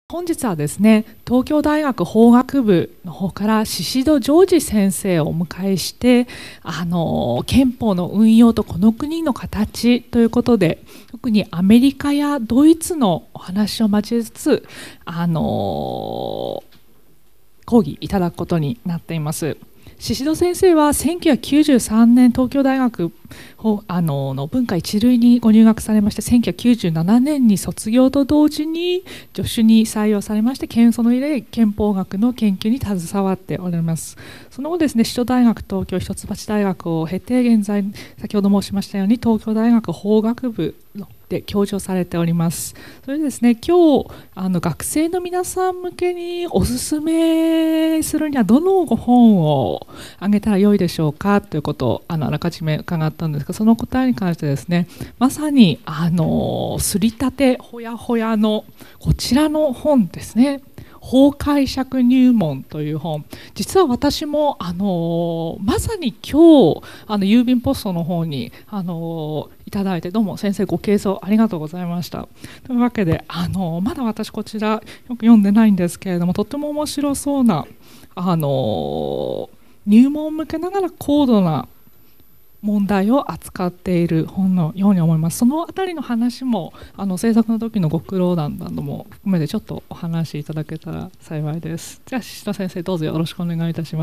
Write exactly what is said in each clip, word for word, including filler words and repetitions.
本日はですね、東京大学法学部の方から宍戸ジョージ先生をお迎えして、あの憲法の運用とこの国の形ということで、特にアメリカやドイツのお話を交えつつ、あの講義いただくことになっています。宍戸先生はせんきゅうひゃくきゅうじゅうさんねん東京大学あのの文化一類にご入学されまして、せんきゅうひゃくきゅうじゅうななねんに卒業と同時に助手に採用されまして、その上で憲法学の研究に携わっております。その後ですね、首都大学東京一橋大学を経て、現在先ほど申しましたように東京大学法学部で教授をされております。それでですね、今日あの学生の皆さん向けにおすすめするにはどのご本をあげたらよいでしょうかということを あのあらかじめ伺ったんですが、その答えに関してですね、まさにあのすりたてほやほやのこちらの本ですね、法解釈入門という本、実は私もあのまさに今日あの郵便ポストの方にあのいただいて、どうも先生ご掲載ありがとうございました。というわけで、あのまだ私こちらよく読んでないんですけれども、とっても面白そうなあの入門を向けながら高度な問題を扱っている本のように思います。そのあたりの話もあの制作の時のご苦労談なども含めてちょっとお話しいただけたら幸いです。じゃあ宍戸先生、どうぞよろしくお願いいたします。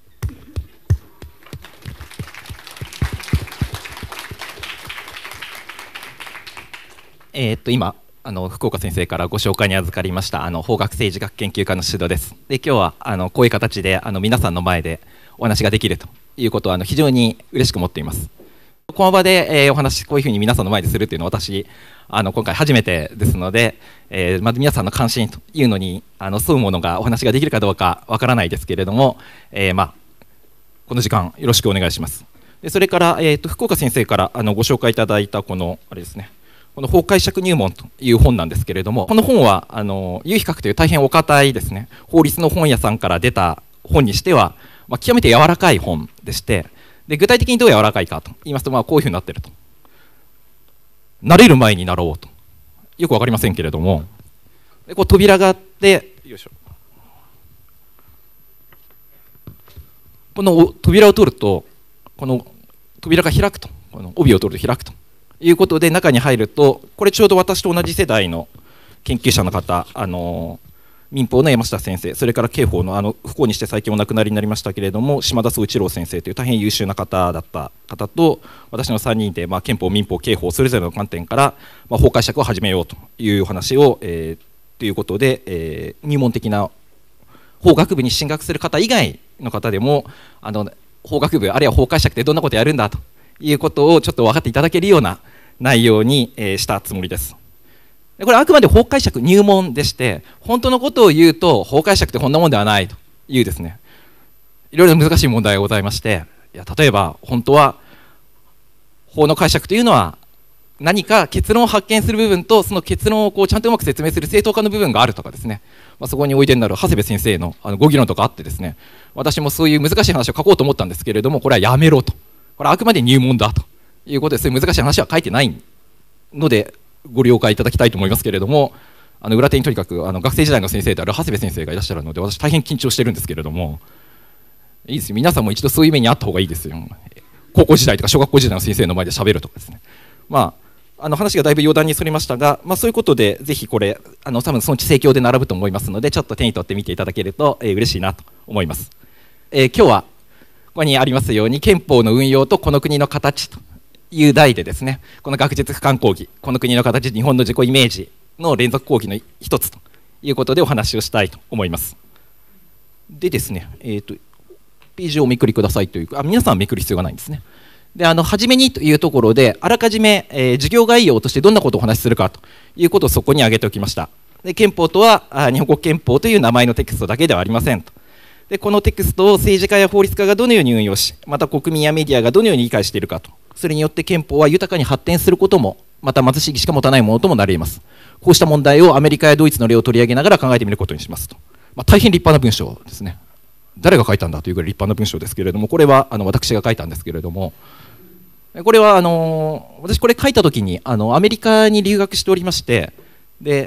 えー、っと今あの福岡先生からご紹介に預かりましたあの法学政治学研究家の宍戸です。で今日はあのこういう形であの皆さんの前でお話ができるということはあの非常に嬉しく思っています。この場で、えー、お話こういうふうに皆さんの前でするっていうのは私あの今回初めてですので、えーまず皆さんの関心というのにあの沿うものがお話ができるかどうかわからないですけれども、えーまあ、この時間よろしくお願いします。でそれから、えー、と福岡先生からあのご紹介いただいたこのあれですね、この法解釈入門という本なんですけれども、この本はあの有比較という大変お堅いですね、法律の本屋さんから出た本にしては、まあ、極めて柔らかい本でして、で具体的にどう柔らかいかと言いますと、まあ、こういうふうになっていると。慣れる前になろうと、よく分かりませんけれども、でこう扉があって、よいしょ、この扉を取ると、この扉が開くと、この帯を取ると開くということで、中に入ると、これちょうど私と同じ世代の研究者の方、あの民法の山下先生、それから刑法のあの不幸にして最近お亡くなりになりましたけれども島田宗一郎先生という大変優秀な方だった方と、私のさんにんで、まあ、憲法、民法、刑法それぞれの観点から、まあ、法解釈を始めようというお話を、えー、ということで、えー、入門的な法学部に進学する方以外の方でもあの法学部あるいは法解釈ってどんなことやるんだということをちょっと分かっていただけるような内容に、えー、したつもりです。これはあくまで法解釈入門でして、本当のことを言うと法解釈ってこんなもんではないというですね、いろいろ難しい問題がございまして、いや例えば本当は法の解釈というのは何か結論を発見する部分と、その結論をこうちゃんとうまく説明する正当化の部分があるとかですね、まあ、そこにおいでになる長谷部先生のあのご議論とかあってですね、私もそういう難しい話を書こうと思ったんですけれども、これはやめろと、これはあくまで入門だということで、そういう難しい話は書いてないのでご了解いただきたいと思いますけれども、あの裏手にとにかくあの学生時代の先生である長谷部先生がいらっしゃるので、私大変緊張してるんですけれども、いいですよ、皆さんも一度そういう目にあった方がいいですよ。高校時代とか小学校時代の先生の前で喋るとかですね、まあ、あの話がだいぶ余談にそれましたが、まあ、そういうことでぜひこれあの多分そのうち盛況で並ぶと思いますので、ちょっと手に取って見ていただけると、えー、嬉しいなと思います。えー、今日はここにありますように、憲法の運用とこの国の形という題でですね、この学術俯瞰講義、この国の形、日本の自己イメージの連続講義の一つということでお話をしたいと思います。でですね、えーと、ページをおめくりくださいという、あ、皆さんはめくる必要がないんですね。で、あの初めにというところで、あらかじめ、えー、授業概要としてどんなことをお話しするかということをそこに挙げておきました。で、憲法とはあ日本国憲法という名前のテキストだけではありませんと。で、このテキストを政治家や法律家がどのように運用し、また国民やメディアがどのように理解しているかと、それによって憲法は豊かに発展することも、また貧しいしか持たないものともなり得ます。こうした問題をアメリカやドイツの例を取り上げながら考えてみることにしますと。まあ、大変立派な文章ですね。誰が書いたんだというぐらい立派な文章ですけれども、これはあの私が書いたんですけれども、これはあの私これ書いたときにあのアメリカに留学しておりまして、で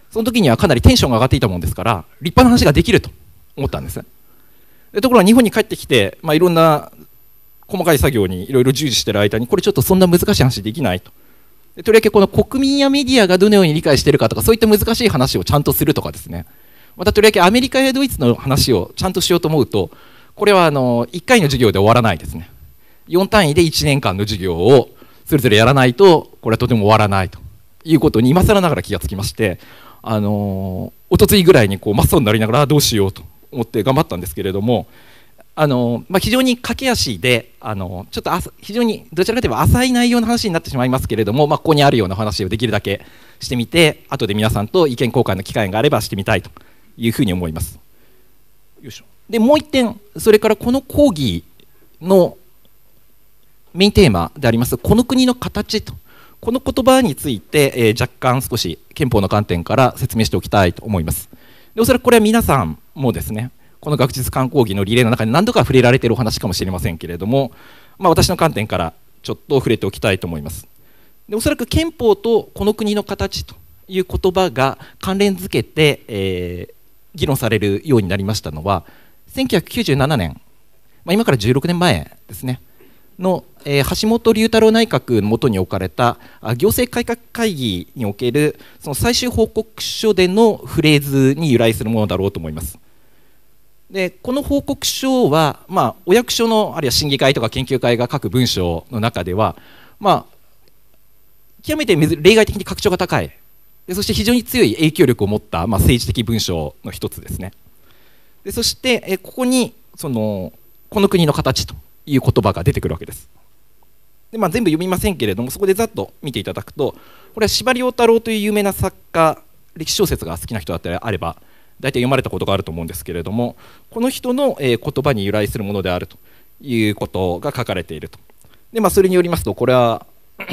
その時にはかなりテンションが上がっていたもんですから立派な話ができると思ったんです。でところが日本に帰ってきて、まあ、いろんな細かい作業にいろいろ従事している間にこれちょっとそんな難しい話できないと。でとりわけこの国民やメディアがどのように理解しているかとかそういった難しい話をちゃんとするとかですね、またとりわけアメリカやドイツの話をちゃんとしようと思うとこれはあのいっかいの授業で終わらないですね。よん単位でいちねんかんの授業をそれぞれやらないとこれはとても終わらないということに今更ながら気がつきまして、あのおとついぐらいにこう真っ青になりながらどうしようと思って頑張ったんですけれども、あの、まあ、非常に駆け足であのちょっと非常にどちらかといえば浅い内容の話になってしまいますけれども、まあ、ここにあるような話をできるだけしてみて後で皆さんと意見交換の機会があればしてみたいというふうに思います。よいしょ。でもう一点、それからこの講義のメインテーマでありますこの国の形とこの言葉について、えー、若干少し憲法の観点から説明しておきたいと思います。でおそらくこれは皆さんもですねこの学術間講義のリレーの中で何度か触れられているお話かもしれませんけれども、まあ、私の観点からちょっと触れておきたいと思います。でおそらく憲法とこの国の形という言葉が関連づけて、えー、議論されるようになりましたのはせんきゅうひゃくきゅうじゅうななねん、まあ、今からじゅうろくねんまえですねの、えー、橋本龍太郎内閣の下に置かれた行政改革会議におけるその最終報告書でのフレーズに由来するものだろうと思います。でこの報告書は、まあ、お役所のあるいは審議会とか研究会が書く文章の中では、まあ、極めて例外的に格調が高いでそして非常に強い影響力を持った、まあ、政治的文章の一つですね。でそしてえここにそのこの国の形という言葉が出てくるわけです。で、まあ、全部読みませんけれどもそこでざっと見ていただくとこれは司馬遼太郎という有名な作家歴史小説が好きな人だったらあれば大体読まれたことがあると思うんですけれどもこの人の、えー、言葉に由来するものであるということが書かれていると。で、まあ、それによりますとこれは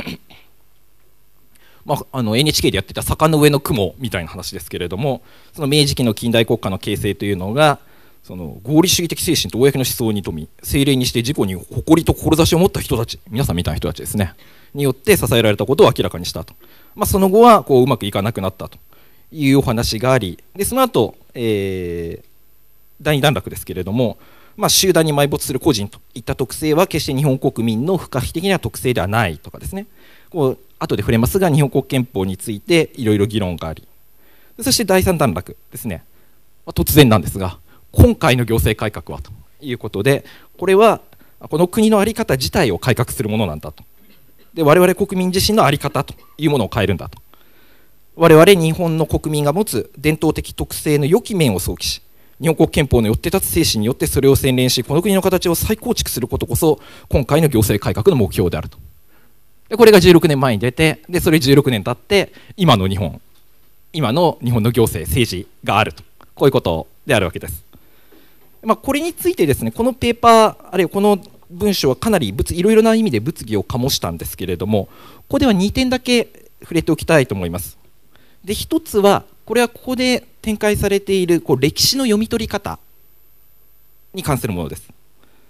まあ、あの エヌエイチケー でやってた坂の上の雲みたいな話ですけれどもその明治期の近代国家の形成というのがその合理主義的精神と公の思想に富み精霊にして自己に誇りと志を持った人たち皆さんみたいな人たちですねによって支えられたことを明らかにしたと、まあ、その後はこううまくいかなくなったというお話がありでその後、えー、第二段落ですけれども、まあ、集団に埋没する個人といった特性は決して日本国民の不可避的な特性ではないとかですねこう後で触れますが日本国憲法についていろいろ議論がありそして第三段落ですね、まあ、突然なんですが今回の行政改革はということでこれはこの国の在り方自体を改革するものなんだとで我々国民自身の在り方というものを変えるんだと我々日本の国民が持つ伝統的特性の良き面を想起し日本国憲法のよって立つ精神によってそれを洗練しこの国の形を再構築することこそ今回の行政改革の目標であると。でこれがじゅうろくねんまえに出てでそれじゅうろくねん経って今の日本今の日本の行政政治があるとこういうことであるわけです。まあ、これについてですねこのペーパーあるいはこの文章はかなりいろいろな意味で物議を醸したんですけれどもここではにてんだけ触れておきたいと思います。で一つはこれはここで展開されているこう歴史の読み取り方に関するものです。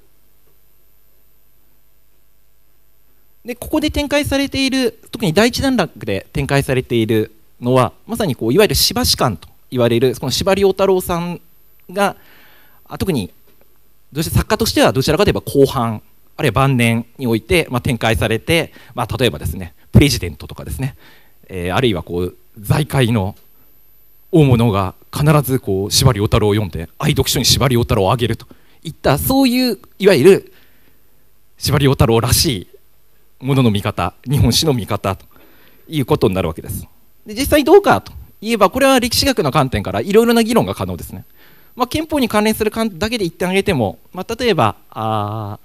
でここで展開されている特に第一段落で展開されているのはまさにこういわゆる司馬史観と言われるこの司馬遼太郎さんが特にどうして作家としてはどちらかといえば後半あるいは晩年において、まあ、展開されて、まあ、例えばですねプレジデントとかですね、えー、あるいはこう財界の大物が必ずこう司馬遼太郎を読んで愛読書に司馬遼太郎をあげるといったそういういわゆる司馬遼太郎らしいものの見方日本史の見方ということになるわけです。で実際どうかといえばこれは歴史学の観点からいろいろな議論が可能ですね。まあ、憲法に関連する観だけで言ってあげても、まあ、例えばあ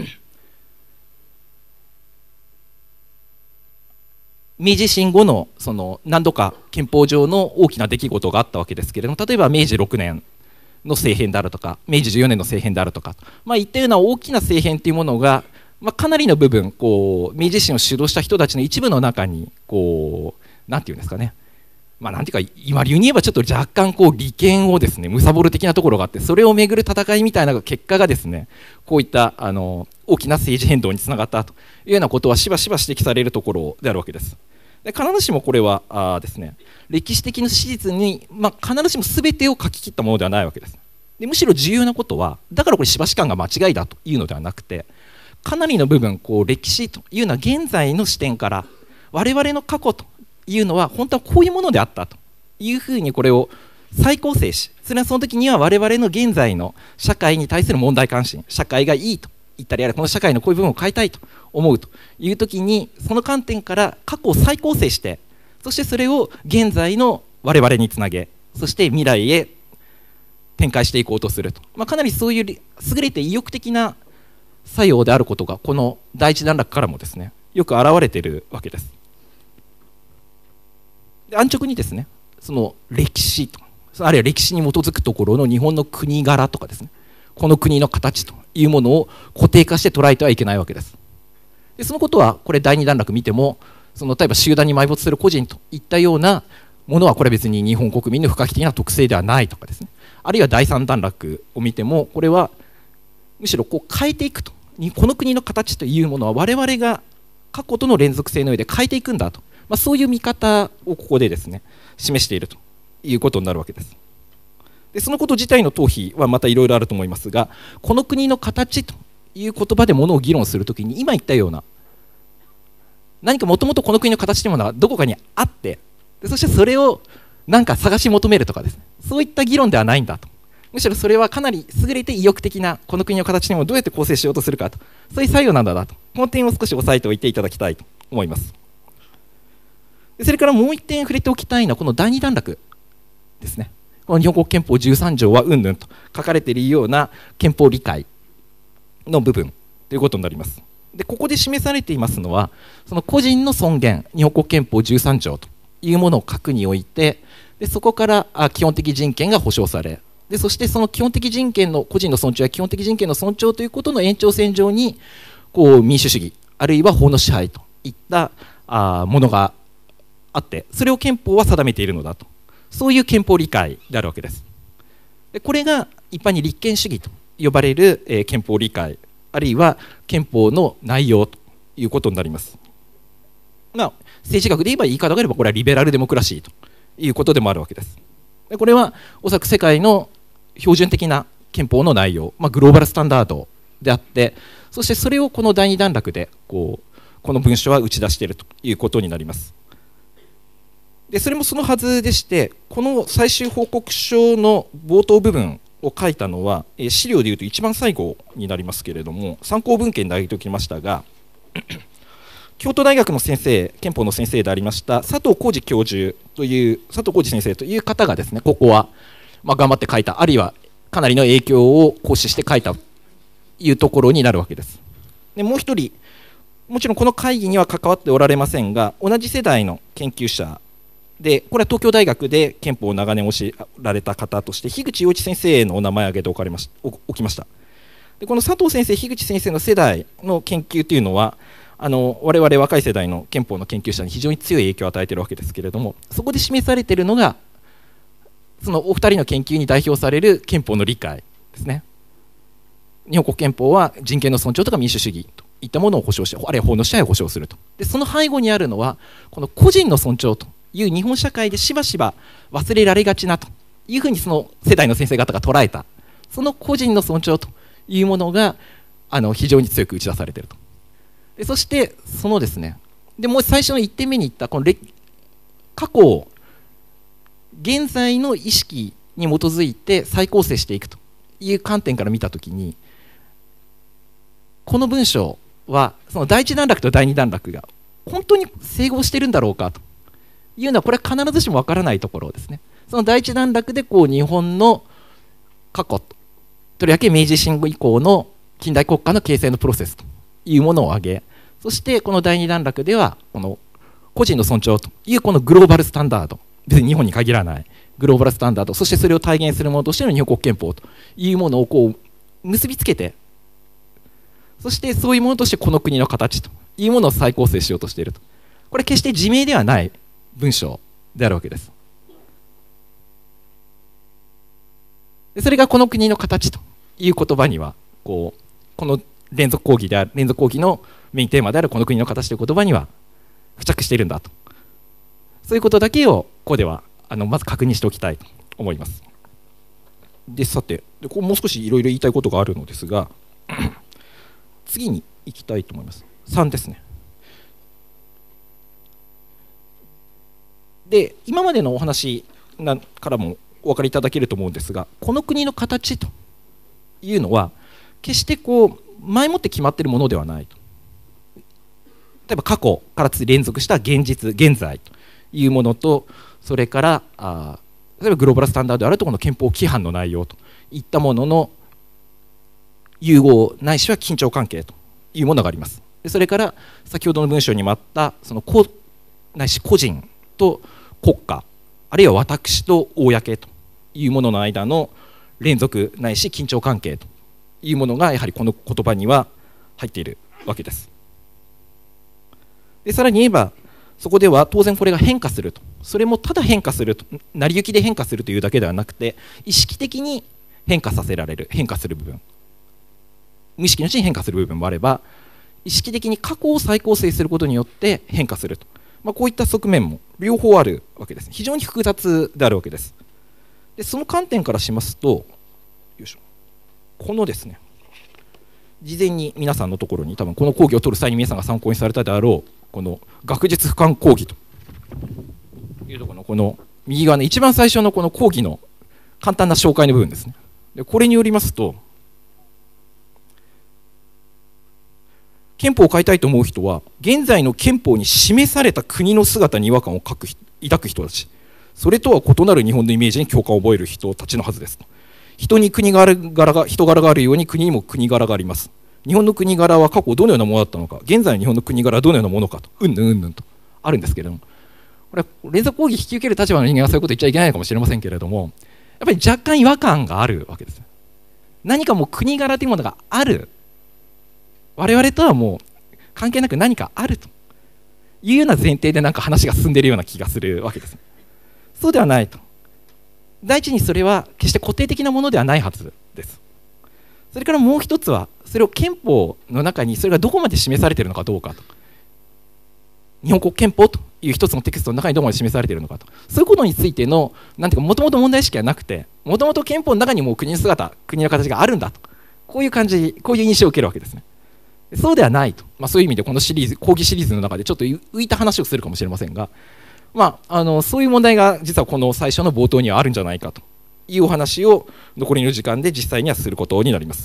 明治維新後 の, その何度か憲法上の大きな出来事があったわけですけれども例えば明治ろくねんの政変であるとか明治じゅうよねんの政変であるとか、まあ、いったような大きな政変というものがまあ、かなりの部分こう明治維新を主導した人たちの一部の中にこうなんていうんですかね、まあ、なんていうか今流に言えばちょっと若干こう利権をですね貪る的なところがあってそれをめぐる戦いみたいな結果がですねこういったあの大きな政治変動につながったというようなことはしばしば指摘されるところであるわけです。 で必ずしもこれはあですね、歴史的な史実に、まあ、必ずしも全てを書き切ったものではないわけです。でむしろ重要なことは、だからこれしばし感が間違いだというのではなくて、かなりの部分こう歴史というのは現在の視点から我々の過去というのは本当はこういうものであったというふうにこれを再構成し、それはその時には我々の現在の社会に対する問題関心、社会がいいと言ったり、あるいはこの社会のこういう部分を変えたいと思うという時に、その観点から過去を再構成して、そしてそれを現在の我々につなげ、そして未来へ展開していこうとすると、まあ、かなりそういう優れて意欲的な作用であることがこの第一段落からもですね、よく表れているわけです。で安直にですね、その歴史と、あるいは歴史に基づくところの日本の国柄とかですね、この国の形というものを固定化して捉えてはいけないわけです。でそのことはこれだいに段落見ても、その例えば集団に埋没する個人といったようなものはこれ別に日本国民の不可避的な特性ではないとかですね、あるいはだいさん段落を見ても、これはむしろこう変えていくと、この国の形というものは我々が過去との連続性の上で変えていくんだと、まあ、そういう見方をここでですね示しているということになるわけです。でそのこと自体の討否はまたいろいろあると思いますが、この国の形という言葉でものを議論するときに、今言ったような何かもともとこの国の形というものはどこかにあって、でそしてそれを何か探し求めるとかですね、そういった議論ではないんだと、むしろそれはかなり優れて意欲的なこの国の形にもどうやって構成しようとするかと、そういう作用なんだなと、この点を少し押さえておいていただきたいと思います。でそれからもう一点触れておきたいのはこのだいに段落ですね。この日本国憲法じゅうさん条はうんぬんと書かれているような憲法理解の部分ということになります。でここで示されていますのは、その個人の尊厳、日本国憲法じゅうさん条というものを核に置いて、でそこから基本的人権が保障され、でそしてその基本的人権の個人の尊重や基本的人権の尊重ということの延長線上にこう民主主義あるいは法の支配といったあものがあって、それを憲法は定めているのだと、そういう憲法理解であるわけです。でこれが一般に立憲主義と呼ばれる、えー、憲法理解あるいは憲法の内容ということになります。まあ、政治学で言えば言い方があればこれはリベラルデモクラシーということでもあるわけです。でこれはおそらく世界の標準的な憲法の内容、まあ、グローバルスタンダードであって、そしてそれをこのだいに段落でこうこの文書は打ち出しているということになります。でそれもそのはずでして、この最終報告書の冒頭部分を書いたのは、えー、資料でいうと一番最後になりますけれども、参考文献で挙げておきましたが京都大学の先生、憲法の先生でありました佐藤浩二教授という佐藤浩二先生という方がですね、ここはまあ頑張って書いた、あるいはかなりの影響を行使して書いたというところになるわけです。でもう一人、もちろんこの会議には関わっておられませんが、同じ世代の研究者で、これは東京大学で憲法を長年教えられた方として樋口洋一先生のお名前を挙げておかれましおおきました。でこの佐藤先生、樋口先生の世代の研究というのは、あの我々若い世代の憲法の研究者に非常に強い影響を与えているわけですけれども、そこで示されているのがそのお二人の研究に代表される憲法の理解ですね。日本国憲法は人権の尊重とか民主主義といったものを保障して、あるいは法の支配を保障すると。でその背後にあるのはこの個人の尊重という日本社会でしばしば忘れられがちなというふうにその世代の先生方が捉えた、その個人の尊重というものがあの非常に強く打ち出されていると。でそしてそのですね、でもう最初のいってんめに言ったこの過去を現在の意識に基づいて再構成していくという観点から見たときに、この文章はそのだいいち段落とだいに段落が本当に整合しているんだろうかというのは、これは必ずしもわからないところですね。そのだいいち段落でこう日本の過去とりわけ明治維新以降の近代国家の形成のプロセスというものを挙げ、そしてこのだいに段落ではこの個人の尊重というこのグローバルスタンダード、別に日本に限らないグローバルスタンダード、そしてそれを体現するものとしての日本国憲法というものをこう結びつけて、そしてそういうものとしてこの国の形というものを再構成しようとしていると。これ決して自明ではない文章であるわけです。でそれがこの国の形という言葉にはこうこの連続講義である連続講義のメインテーマであるこの国の形という言葉には付着しているんだとそういうことだけをここではあのまず確認しておきたいと思います。でさて、でこうもう少しいろいろ言いたいことがあるのですが次に行きたいと思います。さんですね。で今までのお話なからもお分かりいただけると思うんですが、この国の形というのは決してこう前もって決まっているものではないと。例えば過去から連続した現実現在というものと、それからあ例えばグローバルスタンダードであるとこの憲法規範の内容といったものの融合ないしは緊張関係というものがあります。でそれから先ほどの文章にもあったその個ないし個人と国家、あるいは私と公というものの間の連続ないし緊張関係というものがやはりこの言葉には入っているわけです。でさらに言えばそこでは当然これが変化すると、それもただ変化すると、成り行きで変化するというだけではなくて意識的に変化させられる、変化する部分、無意識のうちに変化する部分もあれば、意識的に過去を再構成することによって変化すると、まあ、こういった側面も両方あるわけです。非常に複雑であるわけです。でその観点からしますと、よいしょ、このですね、事前に皆さんのところに多分この講義を取る際に皆さんが参考にされたであろうこの学術俯瞰講義というところのこの右側の一番最初のこの講義の簡単な紹介の部分ですね。でこれによりますと、憲法を変えたいと思う人は現在の憲法に示された国の姿に違和感を抱く抱く人たち、それとは異なる日本のイメージに共感を覚える人たちのはずです。人に国柄が人柄があるように国にも国柄があります。日本の国柄は過去どのようなものだったのか、現在の日本の国柄はどのようなものかと、うんぬんうんぬんとあるんですけれども、これ連続講義引き受ける立場の人間はそういうこと言っちゃいけないかもしれませんけれども、やっぱり若干違和感があるわけです。何かもう国柄というものがある、我々とはもう関係なく何かあるというような前提でなんか話が進んでいるような気がするわけです。そうではないと。第一にそれは決して固定的なものではないはずです。それからもう一つは、それを憲法の中にそれがどこまで示されているのかどうかと、日本国憲法という一つのテキストの中にどこまで示されているのかと、そういうことについてのなんていうかもともと問題意識はなくて、もともと憲法の中にもう国の姿、国の形があるんだと、こういう感じ、こういう印象を受けるわけですね。そうではないと、まあ、そういう意味でこのシリーズ講義シリーズの中でちょっと浮いた話をするかもしれませんが、まあ、あのそういう問題が実はこの最初の冒頭にはあるんじゃないかというお話を残りの時間で実際にはすることになります。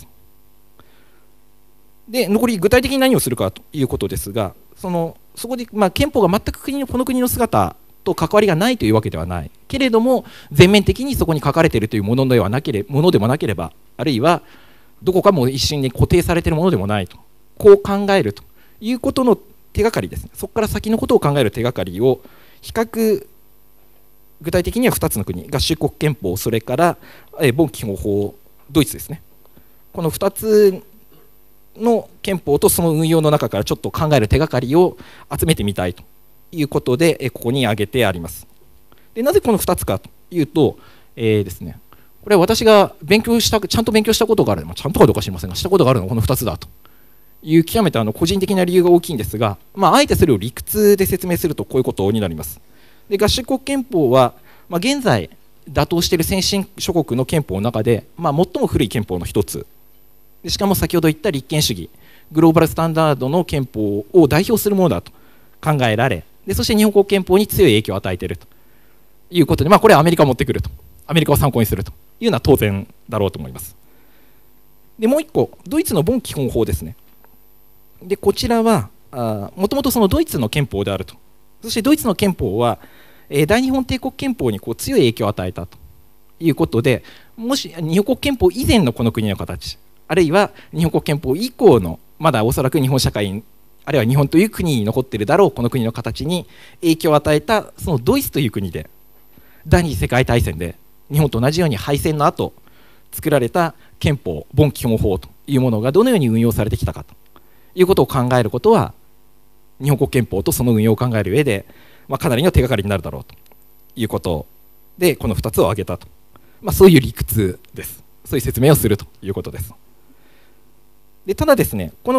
で残り具体的に何をするかということですが、そのそこで、まあ、憲法が全く国のこの国の姿と関わりがないというわけではないけれども、全面的にそこに書かれているというものではなければものでもなければ、あるいはどこかも一瞬に固定されているものでもないと、こう考えるということの手がかりですね。そこから先のことを考える手がかりを比較、具体的にはふたつの国、合衆国憲法、それからボン基本法、ドイツですね。このふたつの憲法とその運用の中からちょっと考える手がかりを集めてみたいということで、ここに挙げてあります。でなぜこのふたつかというと、えーですね、これは私が勉強したちゃんと勉強したことがある、まあ、ちゃんとかどうか知りませんがしたことがあるのはこのふたつだという極めてあの個人的な理由が大きいんですが、まあ、あえてそれを理屈で説明するとこういうことになります。で合衆国憲法は、まあ、現在打倒している先進諸国の憲法の中で、まあ、最も古い憲法の一つで、しかも先ほど言った立憲主義グローバルスタンダードの憲法を代表するものだと考えられ、でそして日本国憲法に強い影響を与えているということで、まあ、これはアメリカを持ってくると、アメリカを参考にするというのは当然だろうと思います。でもう一個、ドイツのボン基本法ですね。でこちらはもともとそのドイツの憲法であると、そしてドイツの憲法は、えー、大日本帝国憲法にこう強い影響を与えたということで、もし日本国憲法以前のこの国の形、あるいは日本国憲法以降のまだおそらく日本社会、あるいは日本という国に残っているだろうこの国の形に影響を与えたそのドイツという国で、第二次世界大戦で日本と同じように敗戦の後作られた憲法ボン基本法というものがどのように運用されてきたかということを考えることは、日本国憲法とその運用を考える上で、まあ、かなりの手がかりになるだろうということで、このふたつを挙げたと、まあ、そういう理屈です。そういう説明をするということです。でただですね、この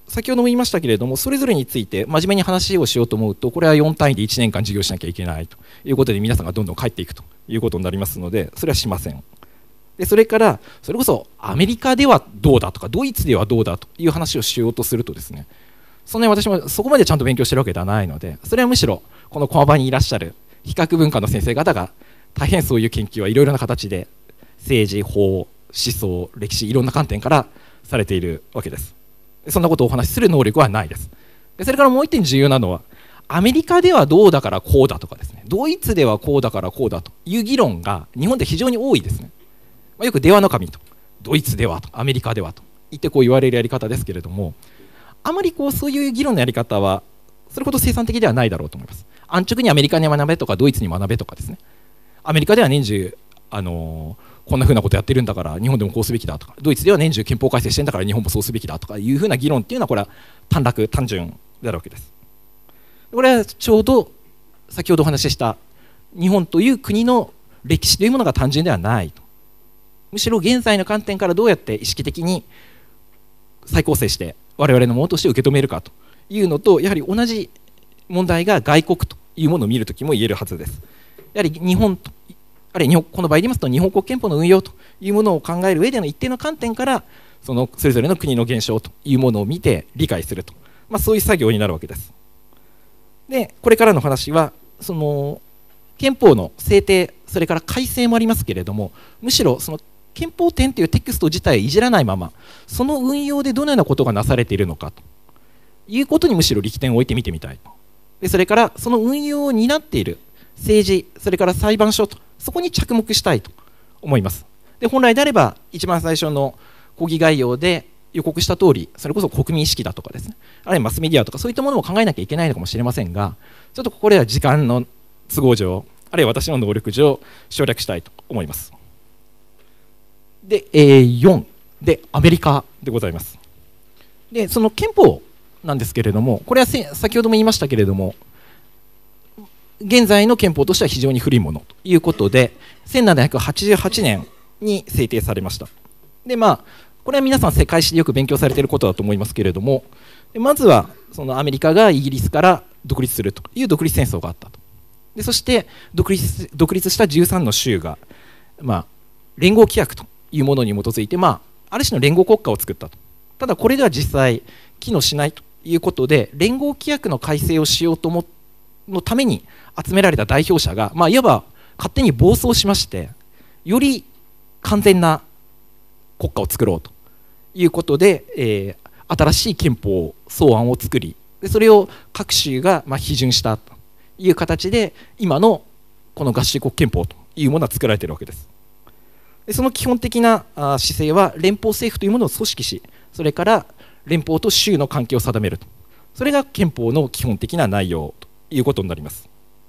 先ほども言いましたけれども、それぞれについて真面目に話をしようと思うと、これはよん単位でいちねんかん授業しなきゃいけないということで、皆さんがどんどん帰っていくということになりますので、それはしません。でそれからそれこそアメリカではどうだとかドイツではどうだという話をしようとするとですね、そんなに私もそこまでちゃんと勉強してるわけではないので、それはむしろこの駒場にいらっしゃる比較文化の先生方が大変そういう研究はいろいろな形で政治、法、思想、歴史いろんな観点からされているわけです。そんなことをお話しする能力はないです。でそれからもう一点重要なのは、アメリカではどうだからこうだとかですね、ドイツではこうだからこうだという議論が日本で非常に多いですね。まあ、よく電話の神とドイツではとアメリカではと言ってこう言われるやり方ですけれども、あまりこうそういう議論のやり方はそれほど生産的ではないだろうと思います。安直にアメリカに学べとかドイツに学べとかですね、アメリカでは年中、あのーこんなふうなことやってるんだから日本でもこうすべきだとか、ドイツでは年中憲法改正してるんだから日本もそうすべきだとかいうふうな議論っていうのは、これは短絡単純であるわけです。これはちょうど先ほどお話しした日本という国の歴史というものが単純ではないと、むしろ現在の観点からどうやって意識的に再構成して我々のものとして受け止めるかというのと、やはり同じ問題が外国というものを見るときも言えるはずです。やはり日本とあるいはこの場合で言いますと日本国憲法の運用というものを考える上での一定の観点から、そのそれぞれの国の現象というものを見て理解すると、まあ、そういう作業になるわけです。でこれからの話はその憲法の制定、それから改正もありますけれども、むしろその憲法典というテキスト自体をいじらないまま、その運用でどのようなことがなされているのかということにむしろ力点を置いて見てみたいと。でそれからその運用を担っている政治、それから裁判所と、そこに着目したいと思います。で本来であれば一番最初の講義概要で予告した通り、それこそ国民意識だとかですね、あるいはマスメディアとかそういったものも考えなきゃいけないのかもしれませんが、ちょっとここでは時間の都合上、あるいは私の能力上省略したいと思います。で、えー、よんでアメリカでございます。でその憲法なんですけれども、これは先ほども言いましたけれども、現在の憲法としては非常に古いものということで、せんななひゃくはちじゅうはちねんに制定されました。でまあこれは皆さん世界史でよく勉強されていることだと思いますけれども、まずはそのアメリカがイギリスから独立するという独立戦争があったと。でそして独立、独立したじゅうさんの州が、まあ、連合規約というものに基づいて、まあ、ある種の連合国家を作ったと。ただこれでは実際機能しないということで、連合規約の改正をしようと思のために集められた代表者が、まあ、いわば勝手に暴走しまして、より完全な国家を作ろうということで、えー、新しい憲法草案を作り、でそれを各州がまあ批准したという形で、今のこの合衆国憲法というものが作られているわけです。でその基本的なあ姿勢は、連邦政府というものを組織し、それから連邦と州の関係を定めると、それが憲法の基本的な内容ということになります。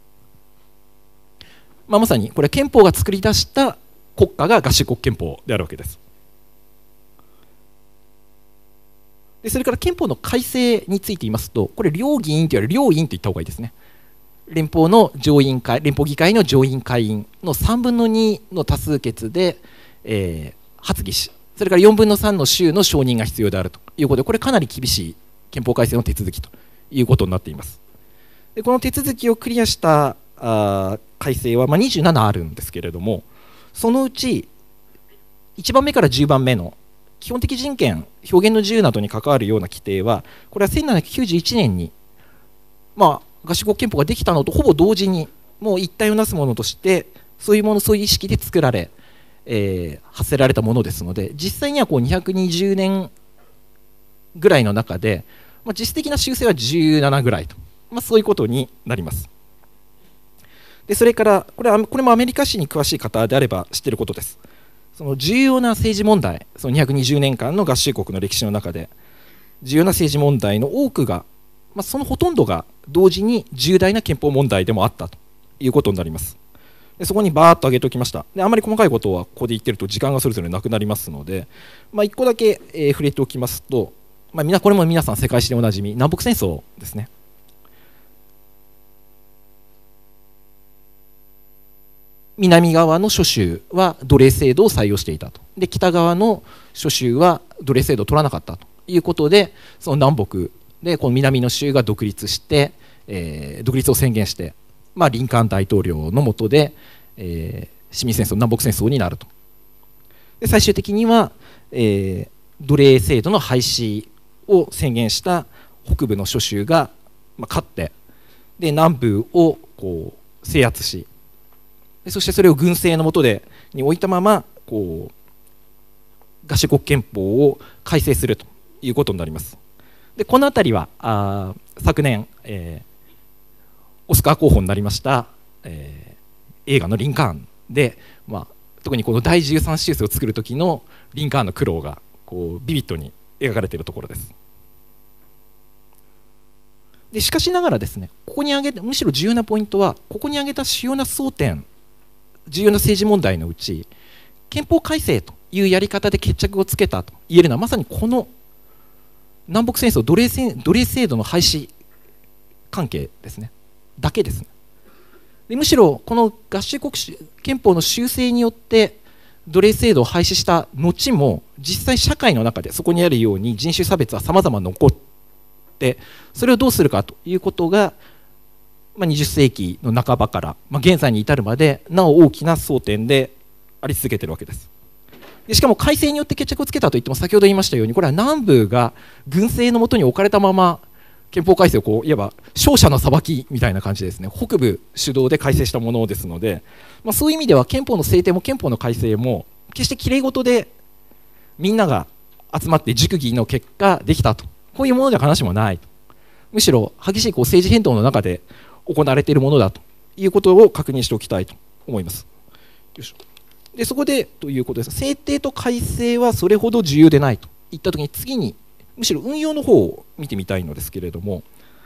まあ、まさにこれ憲法が作り出した国家が合衆国憲法であるわけです。でそれから憲法の改正について言いますと、これ両議院というより両院と言った方がいいですね。連邦の上院会、連邦議会の上院会員のさんぶんのにの多数決で、えー、発議し、それからよんぶんのさんの州の承認が必要であるということで、これかなり厳しい憲法改正の手続きということになっています。でこの手続きをクリアしたあ改正はまあにじゅうななあるんですけれども、そのうちいちばんめからじゅうばんめの基本的人権、表現の自由などに関わるような規定は、これはせんななひゃくきゅうじゅういちねんに、まあ、合衆国憲法ができたのとほぼ同時に、もう一体をなすものとして、そういうもの、そういう意識で作られ、えー、発せられたものですので、実際にはこうにひゃくにじゅうねんぐらいの中で、まあ、実質的な修正はじゅうななぐらいと、まあ、そういうことになります。でそれからこれは、これもアメリカ史に詳しい方であれば知っていることです。その重要な政治問題、そのにひゃくにじゅうねんかんの合衆国の歴史の中で、重要な政治問題の多くが、まあ、そのほとんどが同時に重大な憲法問題でもあったということになります。でそこにバーッと挙げておきました。であまり細かいことはここで言ってると時間がそれぞれなくなりますので、まあ、いっこだけ、えー、触れておきますと、まあ、みなこれも皆さん世界史でおなじみ、南北戦争ですね。南側の諸州は奴隷制度を採用していたと。で北側の諸州は奴隷制度を取らなかったということで、その南北でこの南の州が独立して、えー、独立を宣言して、まあ、リンカーン大統領の下で、えー、市民戦争、南北戦争になると。で最終的には、えー、奴隷制度の廃止を宣言した北部の諸州が、まあ、勝って、で南部をこう制圧し、でそしてそれを軍政の下でに置いたままこう合衆国憲法を改正するということになります。でこのあたりはあ昨年、えー、オスカー候補になりました、えー、映画のリンカーンで、まあ、特にこのだいじゅうさん修正を作る時のリンカーンの苦労がこうビビッドに描かれているところです。でしかしながらですね、ここに挙げたむしろ重要なポイントは、ここに挙げた主要な争点、重要な政治問題のうち、憲法改正というやり方で決着をつけたと言えるのは、まさにこの南北戦争、奴隷制、奴隷制度の廃止関係ですね、だけですね。でむしろこの合衆国憲法の修正によって奴隷制度を廃止した後も、実際社会の中でそこにあるように人種差別はさまざま残って、それをどうするかということが、まあ、にじゅっ世紀の半ばから、まあ、現在に至るまでなお大きな争点であり続けているわけです。でしかも改正によって決着をつけたといっても、先ほど言いましたように、これは南部が軍政の下に置かれたまま憲法改正をこういわば勝者の裁きみたいな感じでですね、北部主導で改正したものですので、まあ、そういう意味では憲法の制定も憲法の改正も決してきれい事でみんなが集まって熟議の結果できたと、こういうものでは話もないと。むしろ激しいこう政治変動の中で行われているものだということを確認しておきたいと思います。よいしょ。でそこでということです。制定と改正はそれほど重要でないといったときに、次にむしろ運用の方を見てみたいのですけれども、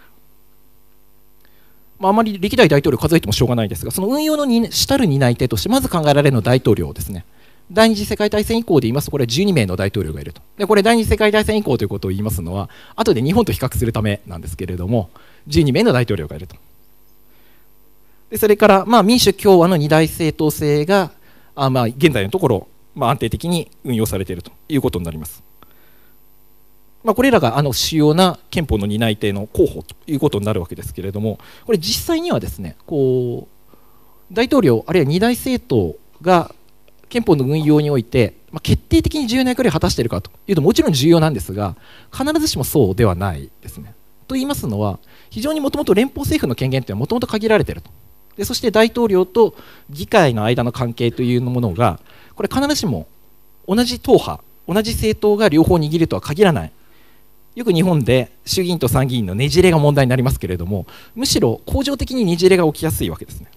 まあ、あまり歴代大統領数えてもしょうがないですが、その運用のに主る担い手としてまず考えられるのは大統領ですね。第二次世界大戦以降で言いますと、これはじゅうに名の大統領がいると。でこれ第二次世界大戦以降ということを言いますのは、後で日本と比較するためなんですけれども、じゅうに名の大統領がいると。でそれから、まあ、民主共和の二大政党制があ、まあ、現在のところ、まあ、安定的に運用されているということになります。まあ、これらがあの主要な憲法の担い手の候補ということになるわけですけれども、これ実際にはですね、こう大統領あるいは二大政党が憲法の運用において、まあ、決定的に重要な役割を果たしているかというと、もちろん重要なんですが、必ずしもそうではないですね。と言いますのは、非常にもともと連邦政府の権限というのはもともと限られていると。でそして大統領と議会の間の関係というものが、これ必ずしも同じ党派、同じ政党が両方握るとは限らない。よく日本で衆議院と参議院のねじれが問題になりますけれども、むしろ恒常的にねじれが起きやすいわけですね。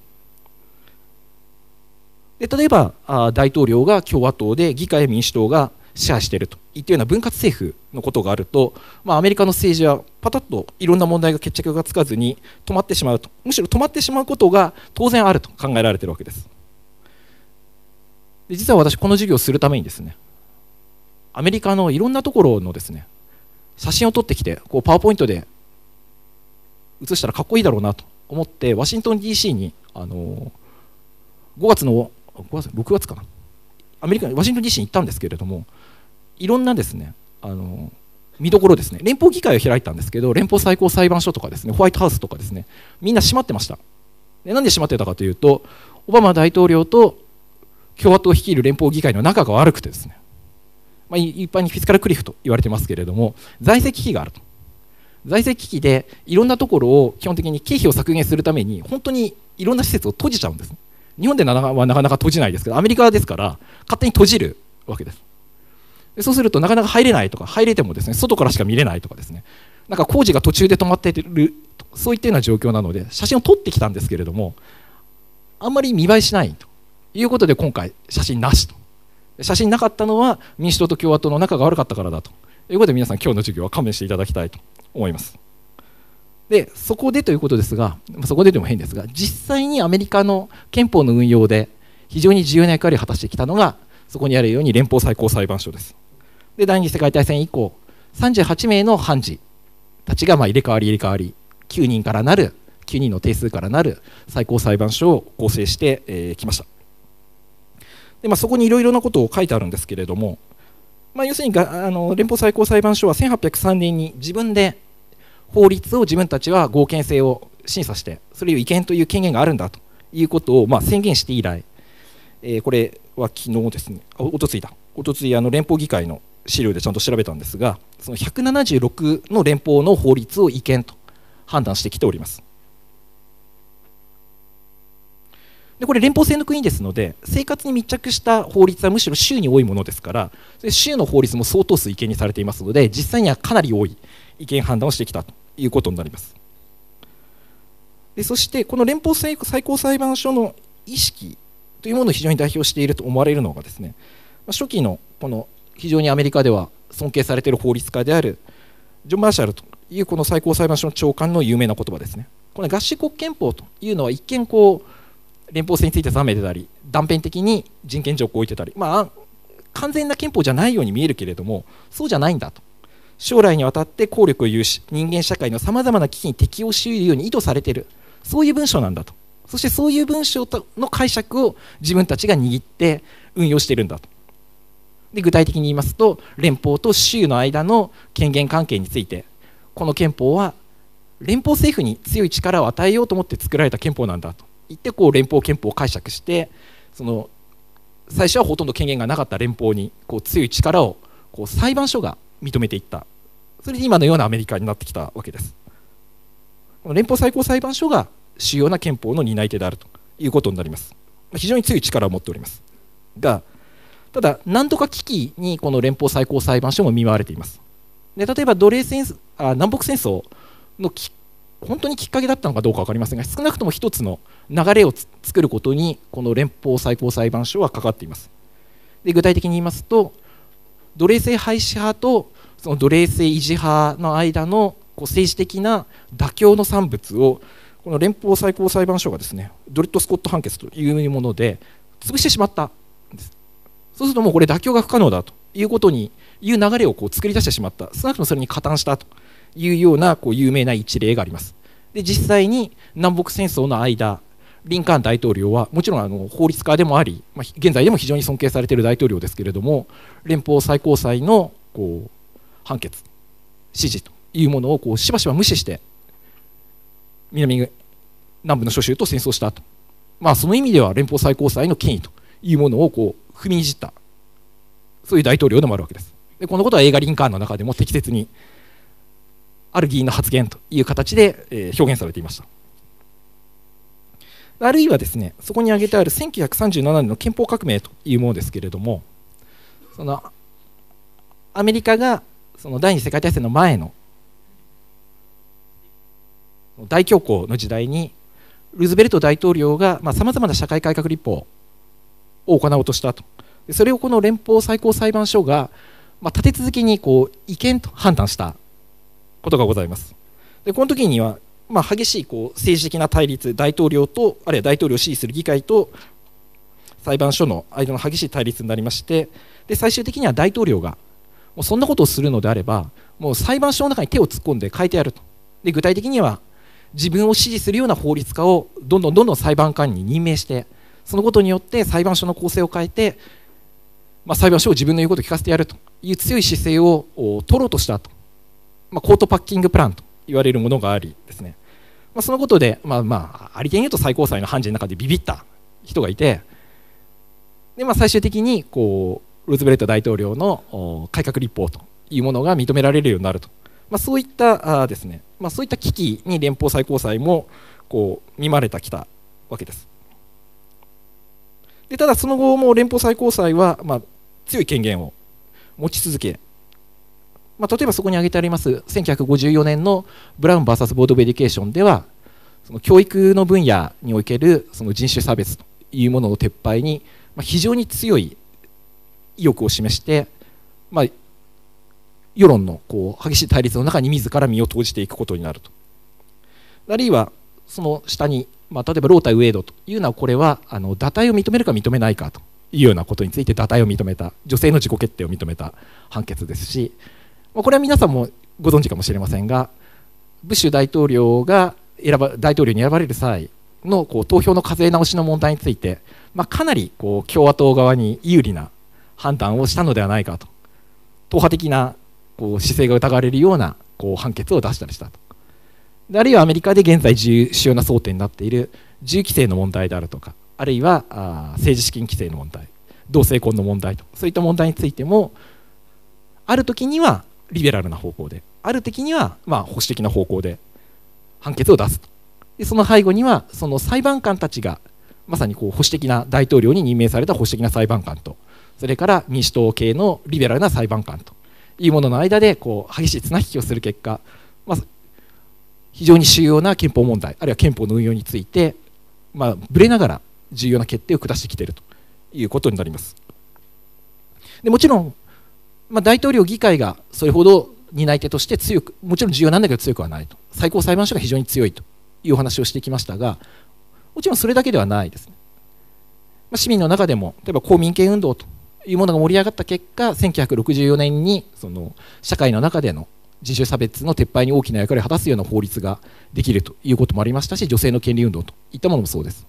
で例えばあ大統領が共和党で議会民主党が支配しているといったような分割政府のことがあると、まあ、アメリカの政治はパタッといろんな問題が決着がつかずに止まってしまうと、むしろ止まってしまうことが当然あると考えられているわけです。で実は私この授業をするためにですね、アメリカのいろんなところのですね写真を撮ってきて、こうパワーポイントで写したらかっこいいだろうなと思って、ワシントン ディーシー にあのごがつのごがつろくがつかな、アメリカワシントン ディーシー に行ったんですけれども、いろんなですねあの見どころですね、連邦議会を開いたんですけど、連邦最高裁判所とかですね、ホワイトハウスとかですね、みんな閉まってました。でなんで閉まってたかというと、オバマ大統領と共和党を率いる連邦議会の仲が悪くてですね、まあ、一般にフィスカルクリフと言われてますけれども、財政危機があると。財政危機でいろんなところを基本的に経費を削減するために本当にいろんな施設を閉じちゃうんです。日本ではなかなか閉じないですけど、アメリカですから勝手に閉じるわけです。でそうするとなかなか入れないとか、入れてもですね外からしか見れないとかですね、なんか工事が途中で止まっている、そういったような状況なので写真を撮ってきたんですけれども、あんまり見栄えしないということで今回写真なしと。写真なかったのは民主党と共和党の仲が悪かったからだということで、皆さん今日の授業は勘弁していただきたいと思います。でそこでということですが、そこででも変ですが、実際にアメリカの憲法の運用で非常に重要な役割を果たしてきたのが、そこにあるように連邦最高裁判所です。で第二次世界大戦以降、さんじゅうはち名の判事たちがまあ入れ替わり入れ替わりきゅうにんからなるきゅうにんの定数からなる最高裁判所を構成してき、えー、ました。で、まあ、そこにいろいろなことを書いてあるんですけれども、 まあ、要するにがあの連邦最高裁判所はせんはっぴゃくさんねんに自分で法律を自分たちは合憲性を審査してそれを違憲という権限があるんだということをまあ宣言して以来、えー、これは昨日ですね、おとついだ、おとついあの連邦議会の資料でちゃんと調べたんですが、そのひゃくななじゅうろくの連邦の法律を違憲と判断してきております。でこれ連邦制の国ですので、生活に密着した法律はむしろ州に多いものですから、州の法律も相当数違憲にされていますので、実際にはかなり多い違憲判断をしてきたということになります。でそしてこの連邦最高裁判所の意識というものを非常に代表していると思われるのがですね、初期のこの非常にアメリカでは尊敬されている法律家であるジョン・マーシャルというこの最高裁判所の長官の有名な言葉ですね。この合衆国憲法というのは一見こう連邦制について定めてたり断片的に人権条項を置いてたり、まあ、完全な憲法じゃないように見えるけれどもそうじゃないんだと、将来にわたって効力を有し人間社会のさまざまな危機に適応し得るように意図されている、そういう文章なんだと、そしてそういう文章の解釈を自分たちが握って運用しているんだと。で具体的に言いますと、連邦と州の間の権限関係についてこの憲法は連邦政府に強い力を与えようと思って作られた憲法なんだと言ってこう連邦憲法を解釈して、その最初はほとんど権限がなかった連邦にこう強い力をこう裁判所が認めていった、それで今のようなアメリカになってきたわけです。この連邦最高裁判所が主要な憲法の担い手であるということになります。非常に強い力を持っておりますが、ただ何度か危機にこの連邦最高裁判所も見舞われています。で例えば奴隷戦あ南北戦争のき本当にきっかけだったのかどうか分かりませんが、少なくとも一つの流れを作ることにこの連邦最高裁判所は関わっています。で具体的に言いますと、奴隷制廃止派とその奴隷制維持派の間のこう政治的な妥協の産物をこの連邦最高裁判所がですね、ドレッド・スコット判決というもので潰してしまったんです。そうするともうこれ妥協が不可能だということにいう流れをこう作り出してしまった、少なくともそれに加担したというようなこう有名な一例があります。で実際に南北戦争の間、リンカーン大統領はもちろんあの法律家でもあり、まあ、現在でも非常に尊敬されている大統領ですけれども、連邦最高裁のこう判決指示というものをこうしばしば無視して南南部の諸州と戦争したと、まあ、その意味では連邦最高裁の権威というものをこう踏みにじった、そういう大統領でもあるわけです。でこのことは映画リンカーンの中でも適切にある議員の発言という形で、えー、表現されていました。あるいはですね、そこに挙げてあるせんきゅうひゃくさんじゅうななねんの憲法革命というものですけれども、そのアメリカがその第二次世界大戦の前の大恐慌の時代にルーズベルト大統領がさまざ、まな社会改革立法を行おうとしたと。それをこの連邦最高裁判所が、まあ、立て続けにこう違憲と判断したことがございます。でこの時には、まあ、激しいこう政治的な対立、大統領とあるいは大統領を支持する議会と裁判所の間の激しい対立になりまして、で最終的には大統領がもうそんなことをするのであればもう裁判所の中に手を突っ込んで変えてやると。で具体的には自分を支持するような法律家をどんどんどんどん裁判官に任命して、そのことによって裁判所の構成を変えて、まあ、裁判所を自分の言うことを聞かせてやるという強い姿勢を取ろうとしたと、まあ、コートパッキングプランと言われるものがありですね、まあ、そのことで、まあまあ、ありていに言うと最高裁の判事の中でビビった人がいて、で、まあ、最終的にこうルーズベルト大統領の改革立法というものが認められるようになると、まあ、そういったあですね、まあ、そういった危機に連邦最高裁もこう見舞われてきたわけです。でただその後も連邦最高裁は、まあ、強い権限を持ち続け、まあ、例えばそこに挙げてありますせんきゅうひゃくごじゅうよねんのブラウン ブイエス ボード・オブ・エデュケーションでは、その教育の分野におけるその人種差別というものの撤廃に非常に強い意欲を示して、まあ、世論のこう激しい対立の中に自ら身を投じていくことになると。あるいはその下に、まあ、例えばロー対ウェイドというのは、これはあの堕胎を認めるか認めないかというようなことについて堕胎を認めた、女性の自己決定を認めた判決ですし、これは皆さんもご存知かもしれませんが、ブッシュ大統領が選ば大統領に選ばれる際のこう投票の課税直しの問題について、まあ、かなりこう共和党側に有利な判断をしたのではないかと党派的なこう姿勢が疑われるようなこう判決を出したりしたと。であるいはアメリカで現在重要な争点になっている銃規制の問題であるとか、あるいはあ政治資金規正の問題、同性婚の問題と、そういった問題についてもある時にはリベラルな方向で、ある時にはまあ保守的な方向で判決を出すと。でその背後にはその裁判官たちがまさにこう保守的な大統領に任命された保守的な裁判官と、それから民主党系のリベラルな裁判官というものの間でこう激しい綱引きをする結果、まあ、非常に主要な憲法問題、あるいは憲法の運用について、まあ、ぶれながら重要な決定を下してきているということになります。でもちろん、まあ、大統領議会がそれほど担い手として強く、もちろん重要なんだけど強くはないと、最高裁判所が非常に強いというお話をしてきましたが、もちろんそれだけではないですね。まあ、市民の中でも例えば公民権運動というものが盛り上がった結果、せんきゅうひゃくろくじゅうよねんにその社会の中での人種差別の撤廃に大きな役割を果たすような法律ができるということもありましたし、女性の権利運動といったものもそうです。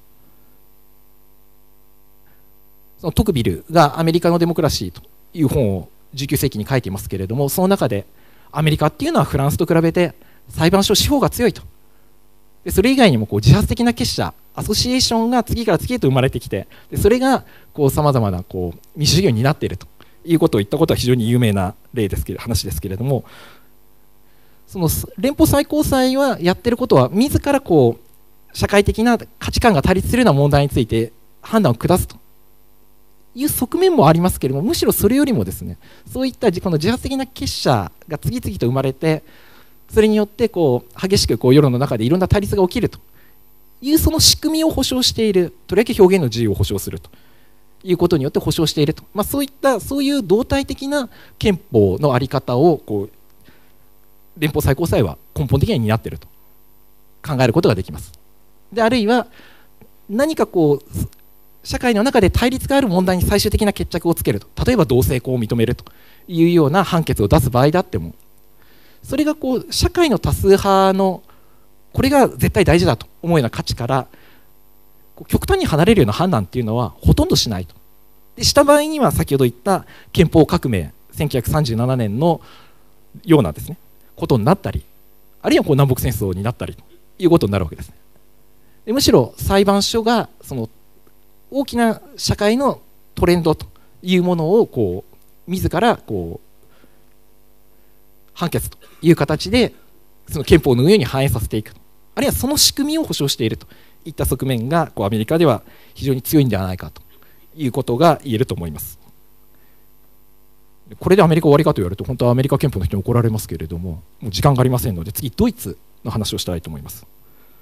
そのトクビルがアメリカのデモクラシーという本をじゅうきゅうせいきに書いていますけれども、その中でアメリカっていうのはフランスと比べて裁判所司法が強いと。でそれ以外にもこう自発的な結社、アソシエーションが次から次へと生まれてきて、でそれがさまざまなこう民主主義になっているということを言ったことは非常に有名な例ですけれど話ですけれども、その連邦最高裁はやってることは自らこう社会的な価値観が対立するような問題について判断を下すという側面もありますけれども、むしろそれよりもですね、そういったこの自発的な結社が次々と生まれて、それによってこう激しくこう世論の中でいろんな対立が起きるというその仕組みを保障している、とりわけ表現の自由を保障するということによって保障していると、まあ、そういったそういう動態的な憲法の在り方をこう連邦最高裁は根本的には担っていると考えることができます。であるいは何かこう社会の中で対立がある問題に最終的な決着をつけると、例えば同性婚を認めるというような判決を出す場合であっても、それがこう社会の多数派のこれが絶対大事だと思うような価値から極端に離れるような判断っていうのはほとんどしないと。でした場合には先ほど言った憲法革命せんきゅうひゃくさんじゅうななねんのようなですねことになったり、あるいはこう南北戦争になったりということになるわけですね。でむしろ裁判所がその大きな社会のトレンドというものをこう自らこう判決という形でその憲法の運用に反映させていく、あるいはその仕組みを保障しているといった側面がこうアメリカでは非常に強いんではないかということが言えると思います。これでアメリカ終わりかと言われると本当はアメリカ憲法の人に怒られますけれども、もう時間がありませんので次ドイツの話をしたいと思います。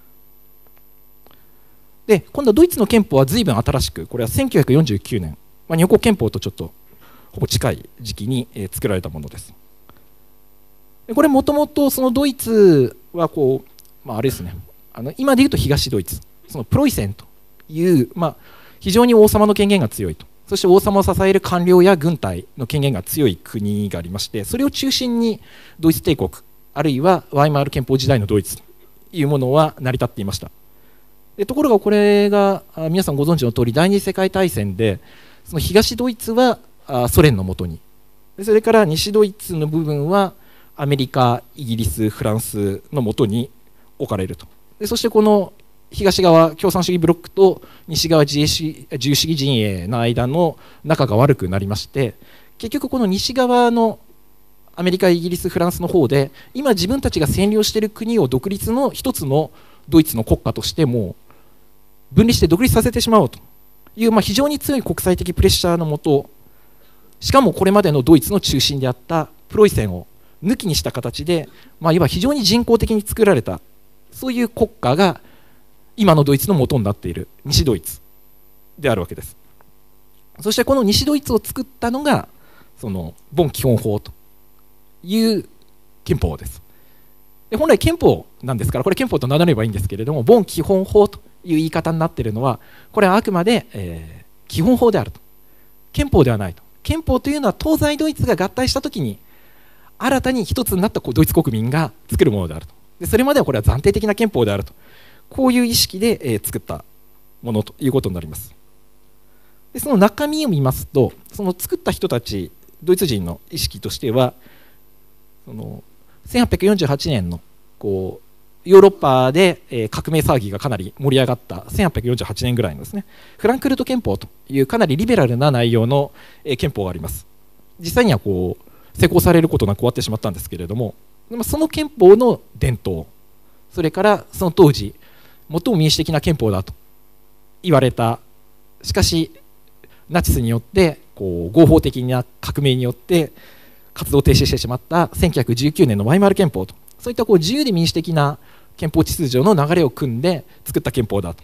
で今度はドイツの憲法は随分新しく、これはせんきゅうひゃくよんじゅうきゅうねん、まあ、日本国憲法とちょっとほぼ近い時期に、えー、作られたものです。でこれもともとそのドイツはこう、まあ、あれですね、あの今でいうと東ドイツ、そのプロイセンという、まあ、非常に王様の権限が強いと、そして王様を支える官僚や軍隊の権限が強い国がありまして、それを中心にドイツ帝国あるいはワイマール憲法時代のドイツというものは成り立っていました。でところがこれが皆さんご存知の通り第二次世界大戦でその東ドイツはソ連の下に、それから西ドイツの部分はアメリカ、イギリス、フランスの下に置かれると。でそしてこの東側共産主義ブロックと西側自由主義陣営の間の仲が悪くなりまして、結局この西側のアメリカ、イギリス、フランスの方で今自分たちが占領している国を独立の一つのドイツの国家としても分離して独立させてしまおうという、まあ、非常に強い国際的プレッシャーのもと、しかもこれまでのドイツの中心であったプロイセンを抜きにした形で、まあ、いわば非常に人工的に作られたそういう国家が今のドイツの元になっている西ドイツであるわけです。そしてこの西ドイツを作ったのがそのボン基本法という憲法です。で本来憲法なんですから、これ憲法と名乗ればいいんですけれども、ボン基本法という言い方になっているのは、これはあくまで、えー、基本法であると、憲法ではないと。憲法というのは東西ドイツが合体したときに新たに一つになったドイツ国民が作るものであると。でそれまではこれは暫定的な憲法であると、こういう意識で、えー、作ったものということになります。でその中身を見ますと、その作った人たちドイツ人の意識としては、そのせんはっぴゃくよんじゅうはちねんのこうヨーロッパで、えー、革命騒ぎがかなり盛り上がったせんはっぴゃくよんじゅうはちねんぐらいのですね、フランクフルト憲法というかなりリベラルな内容の、えー、憲法があります。実際にはこう施行されることなく終わってしまったんですけれども、でもその憲法の伝統、それからその当時最も民主的な憲法だと言われた、しかしナチスによってこう合法的な革命によって活動停止してしまったせんきゅうひゃくじゅうきゅうねんのワイマル憲法と、そういったこう自由で民主的な憲法秩序の流れを組んで作った憲法だと。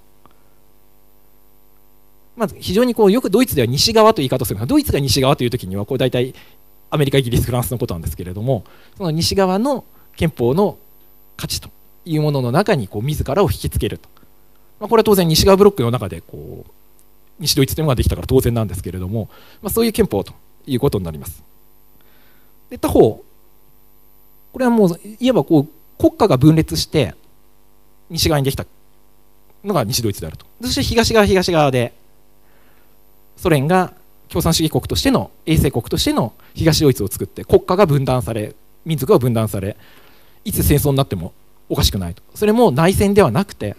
まず非常にこうよくドイツでは西側という言い方をするが、ドイツが西側という時にはこれ大体アメリカ、イギリス、フランスのことなんですけれども、その西側の憲法の価値というものの中にこう自らを引きつけると、まあ、これは当然西側ブロックの中でこう西ドイツというのができたから当然なんですけれども、まあ、そういう憲法ということになります。で他方、これはもういわばこう国家が分裂して西側にできたのが西ドイツであると。そして東側は東側でソ連が共産主義国としての衛星国としての東ドイツを作って、国家が分断され、民族が分断され、いつ戦争になってもおかしくないと。それも内戦ではなくて、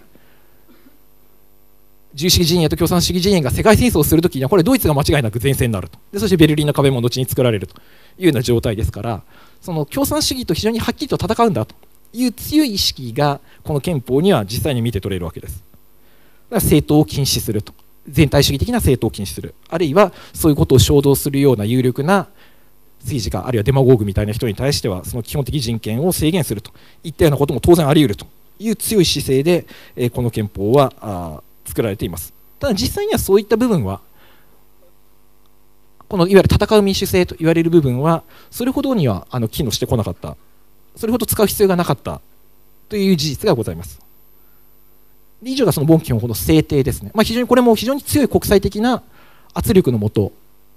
自由主義陣営と共産主義陣営が世界戦争をするときにはこれドイツが間違いなく前線になると。でそしてベルリンの壁も後に作られるというような状態ですから、その共産主義と非常にはっきりと戦うんだという強い意識がこの憲法には実際に見て取れるわけです。だから政党を禁止すると、全体主義的な政党を禁止する、あるいはそういうことを衝動するような有力な政治家あるいはデマゴーグみたいな人に対してはその基本的人権を制限するといったようなことも当然あり得るという強い姿勢で、えー、この憲法はあ作られています。ただ実際にはそういった部分はこのいわゆる戦う民主制と言われる部分はそれほどにはあの機能してこなかった、それほど使う必要がなかったという事実がございます。以上がそのボン基本法の制定ですね。まあ、非常にこれも非常に強い国際的な圧力のもと、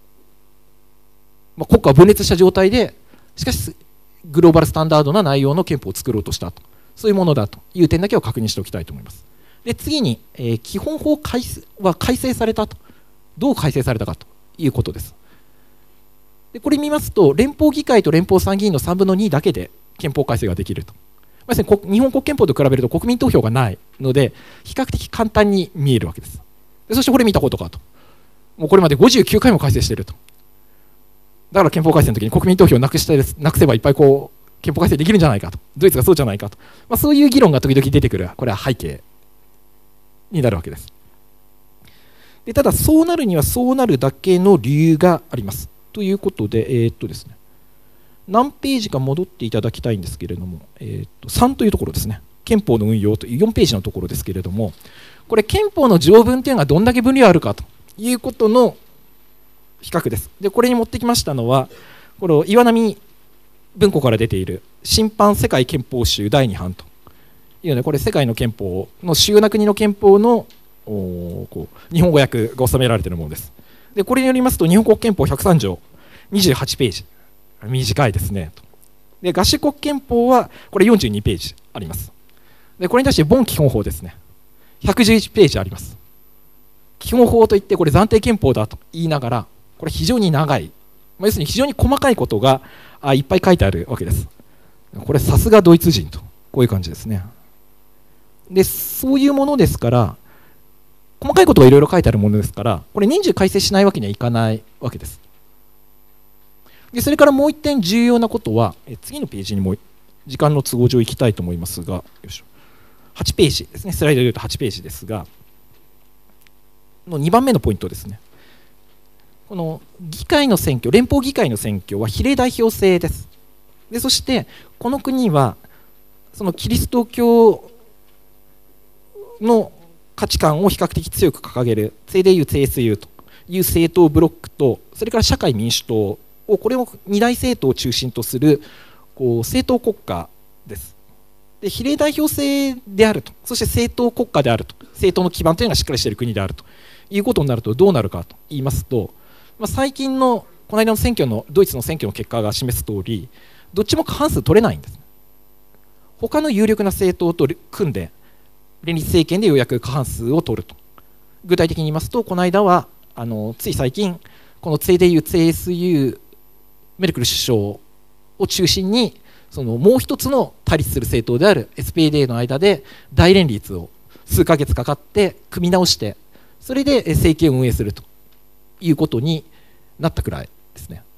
まあ、国家を分裂した状態でしかしグローバルスタンダードな内容の憲法を作ろうとしたと、そういうものだという点だけを確認しておきたいと思います。で次に、えー、基本法改正は改正されたと、どう改正されたかということです。でこれ見ますと連邦議会と連邦参議院のさんぶんのにだけで憲法改正ができると。まあ、日本国憲法と比べると国民投票がないので比較的簡単に見えるわけです。でそしてこれ見たことかと、もうこれまでごじゅうきゅうかいも改正していると。だから憲法改正の時に国民投票をなくしたなくせばいっぱいこう憲法改正できるんじゃないかと、ドイツがそうじゃないかと、まあ、そういう議論が時々出てくる、これは背景になるわけです。でただそうなるにはそうなるだけの理由があります。ということで、えーっとですね、何ページか戻っていただきたいんですけれども、えーっとさんというところですね、憲法の運用というよんページのところですけれども、これ憲法の条文というのがどんだけ分量あるかということの比較です。でこれに持ってきましたのはこれ岩波文庫から出ている新版世界憲法集だいに版というので、これ世界の憲法の主要な国の憲法のこう日本語訳が収められているものです。でこれによりますと日本国憲法ひゃくさん条にじゅうはちページ、短いですねと。で合衆国憲法はこれよんじゅうにページあります。でこれに対してボン基本法ですね、ひゃくじゅういちページあります。基本法といってこれ暫定憲法だと言いながらこれ非常に長い、まあ、要するに非常に細かいことがあいっぱい書いてあるわけです。これさすがドイツ人とこういう感じですね。でそういうものですから細かいことがいろいろ書いてあるものですからこれ年中改正しないわけにはいかないわけです。でそれからもう一点重要なことはえ次のページにも時間の都合上行きたいと思いますが、よいしょはちページですね、スライドで言うとはちページですがのにばんめのポイントですね。この議会の選挙、連邦議会の選挙は比例代表制です。でそしてこの国はそのキリスト教の価値観を比較的強く掲げる セーデーユー、セーエスユー という政党ブロックと、それから社会民主党をこれを二大政党を中心とするこう政党国家です。で比例代表制であると、そして政党国家であると、政党の基盤というのがしっかりしている国であるということになるとどうなるかと言いますと、まあ、最近のこの間の選挙のドイツの選挙の結果が示す通りどっちも過半数取れないんです。他の有力な政党と組んで連立政権でようやく過半数を取ると。具体的に言いますとこの間はあのつい最近この セーデーユー、セーエスユーメルクル首相を中心にそのもう一つの対立する政党である エスピーディー の間で大連立を数ヶ月かかって組み直して、それで政権を運営するということになったくらいですね。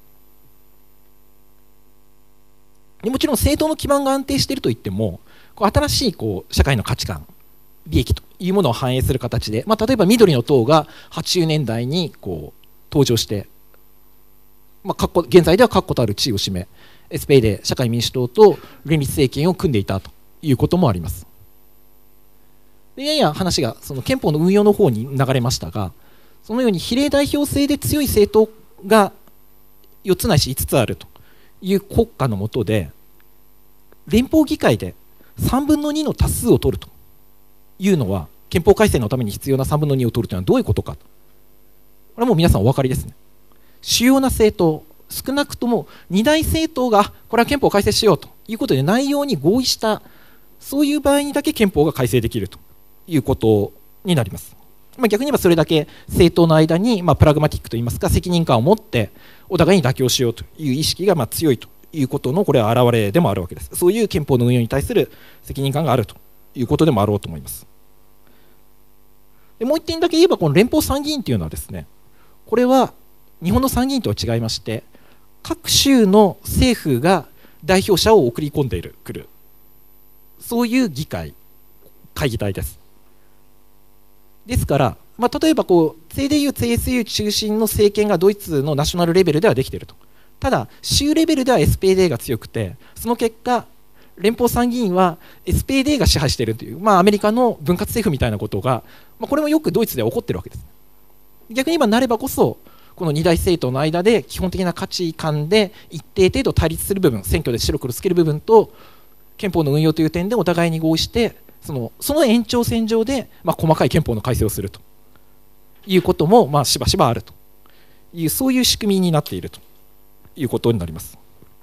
もちろん政党の基盤が安定しているといっても、こう新しいこう社会の価値観、利益というものを反映する形で、まあ、例えば緑の党がはちじゅうねんだいにこう登場して、まあ、現在では確固たる地位を占め、エスピーディー 社会民主党と連立政権を組んでいたということもあります。でやや話がその憲法の運用の方に流れましたが、そのように比例代表制で強い政党がよっつないしいつつあるという国家の下で、連邦議会でさんぶんのにの多数を取るというのは、憲法改正のために必要なさんぶんのにを取るというのはどういうことか。これはもう皆さんお分かりですね。主要な政党、少なくともに大政党がこれは憲法を改正しようということで内容に合意した、そういう場合にだけ憲法が改正できるということになります。まあ、逆に言えばそれだけ政党の間にまあプラグマティックといいますか、責任感を持ってお互いに妥協しようという意識がまあ強いということのこれは表れでもあるわけです。そういう憲法の運用に対する責任感があるということでもあろうと思います。でもう一点だけ言えば、この連邦参議院というのはですね、これは日本の参議院とは違いまして、各州の政府が代表者を送り込んでいるくる、そういう議会、会議体です。ですから、まあ、例えばこう セーディーユー、ツーエスユー 中心の政権がドイツのナショナルレベルではできていると。ただ州レベルでは エスピーディー が強くて、その結果連邦参議院は エスピーディー が支配しているという、まあ、アメリカの分割政府みたいなことが、まあ、これもよくドイツでは起こっているわけです。逆に今なればこそ、この二大政党の間で基本的な価値観で一定程度対立する部分、選挙で白黒つける部分と憲法の運用という点でお互いに合意して、そのその延長線上でまあ細かい憲法の改正をするということもまあしばしばあるという、そういう仕組みになっているということになります。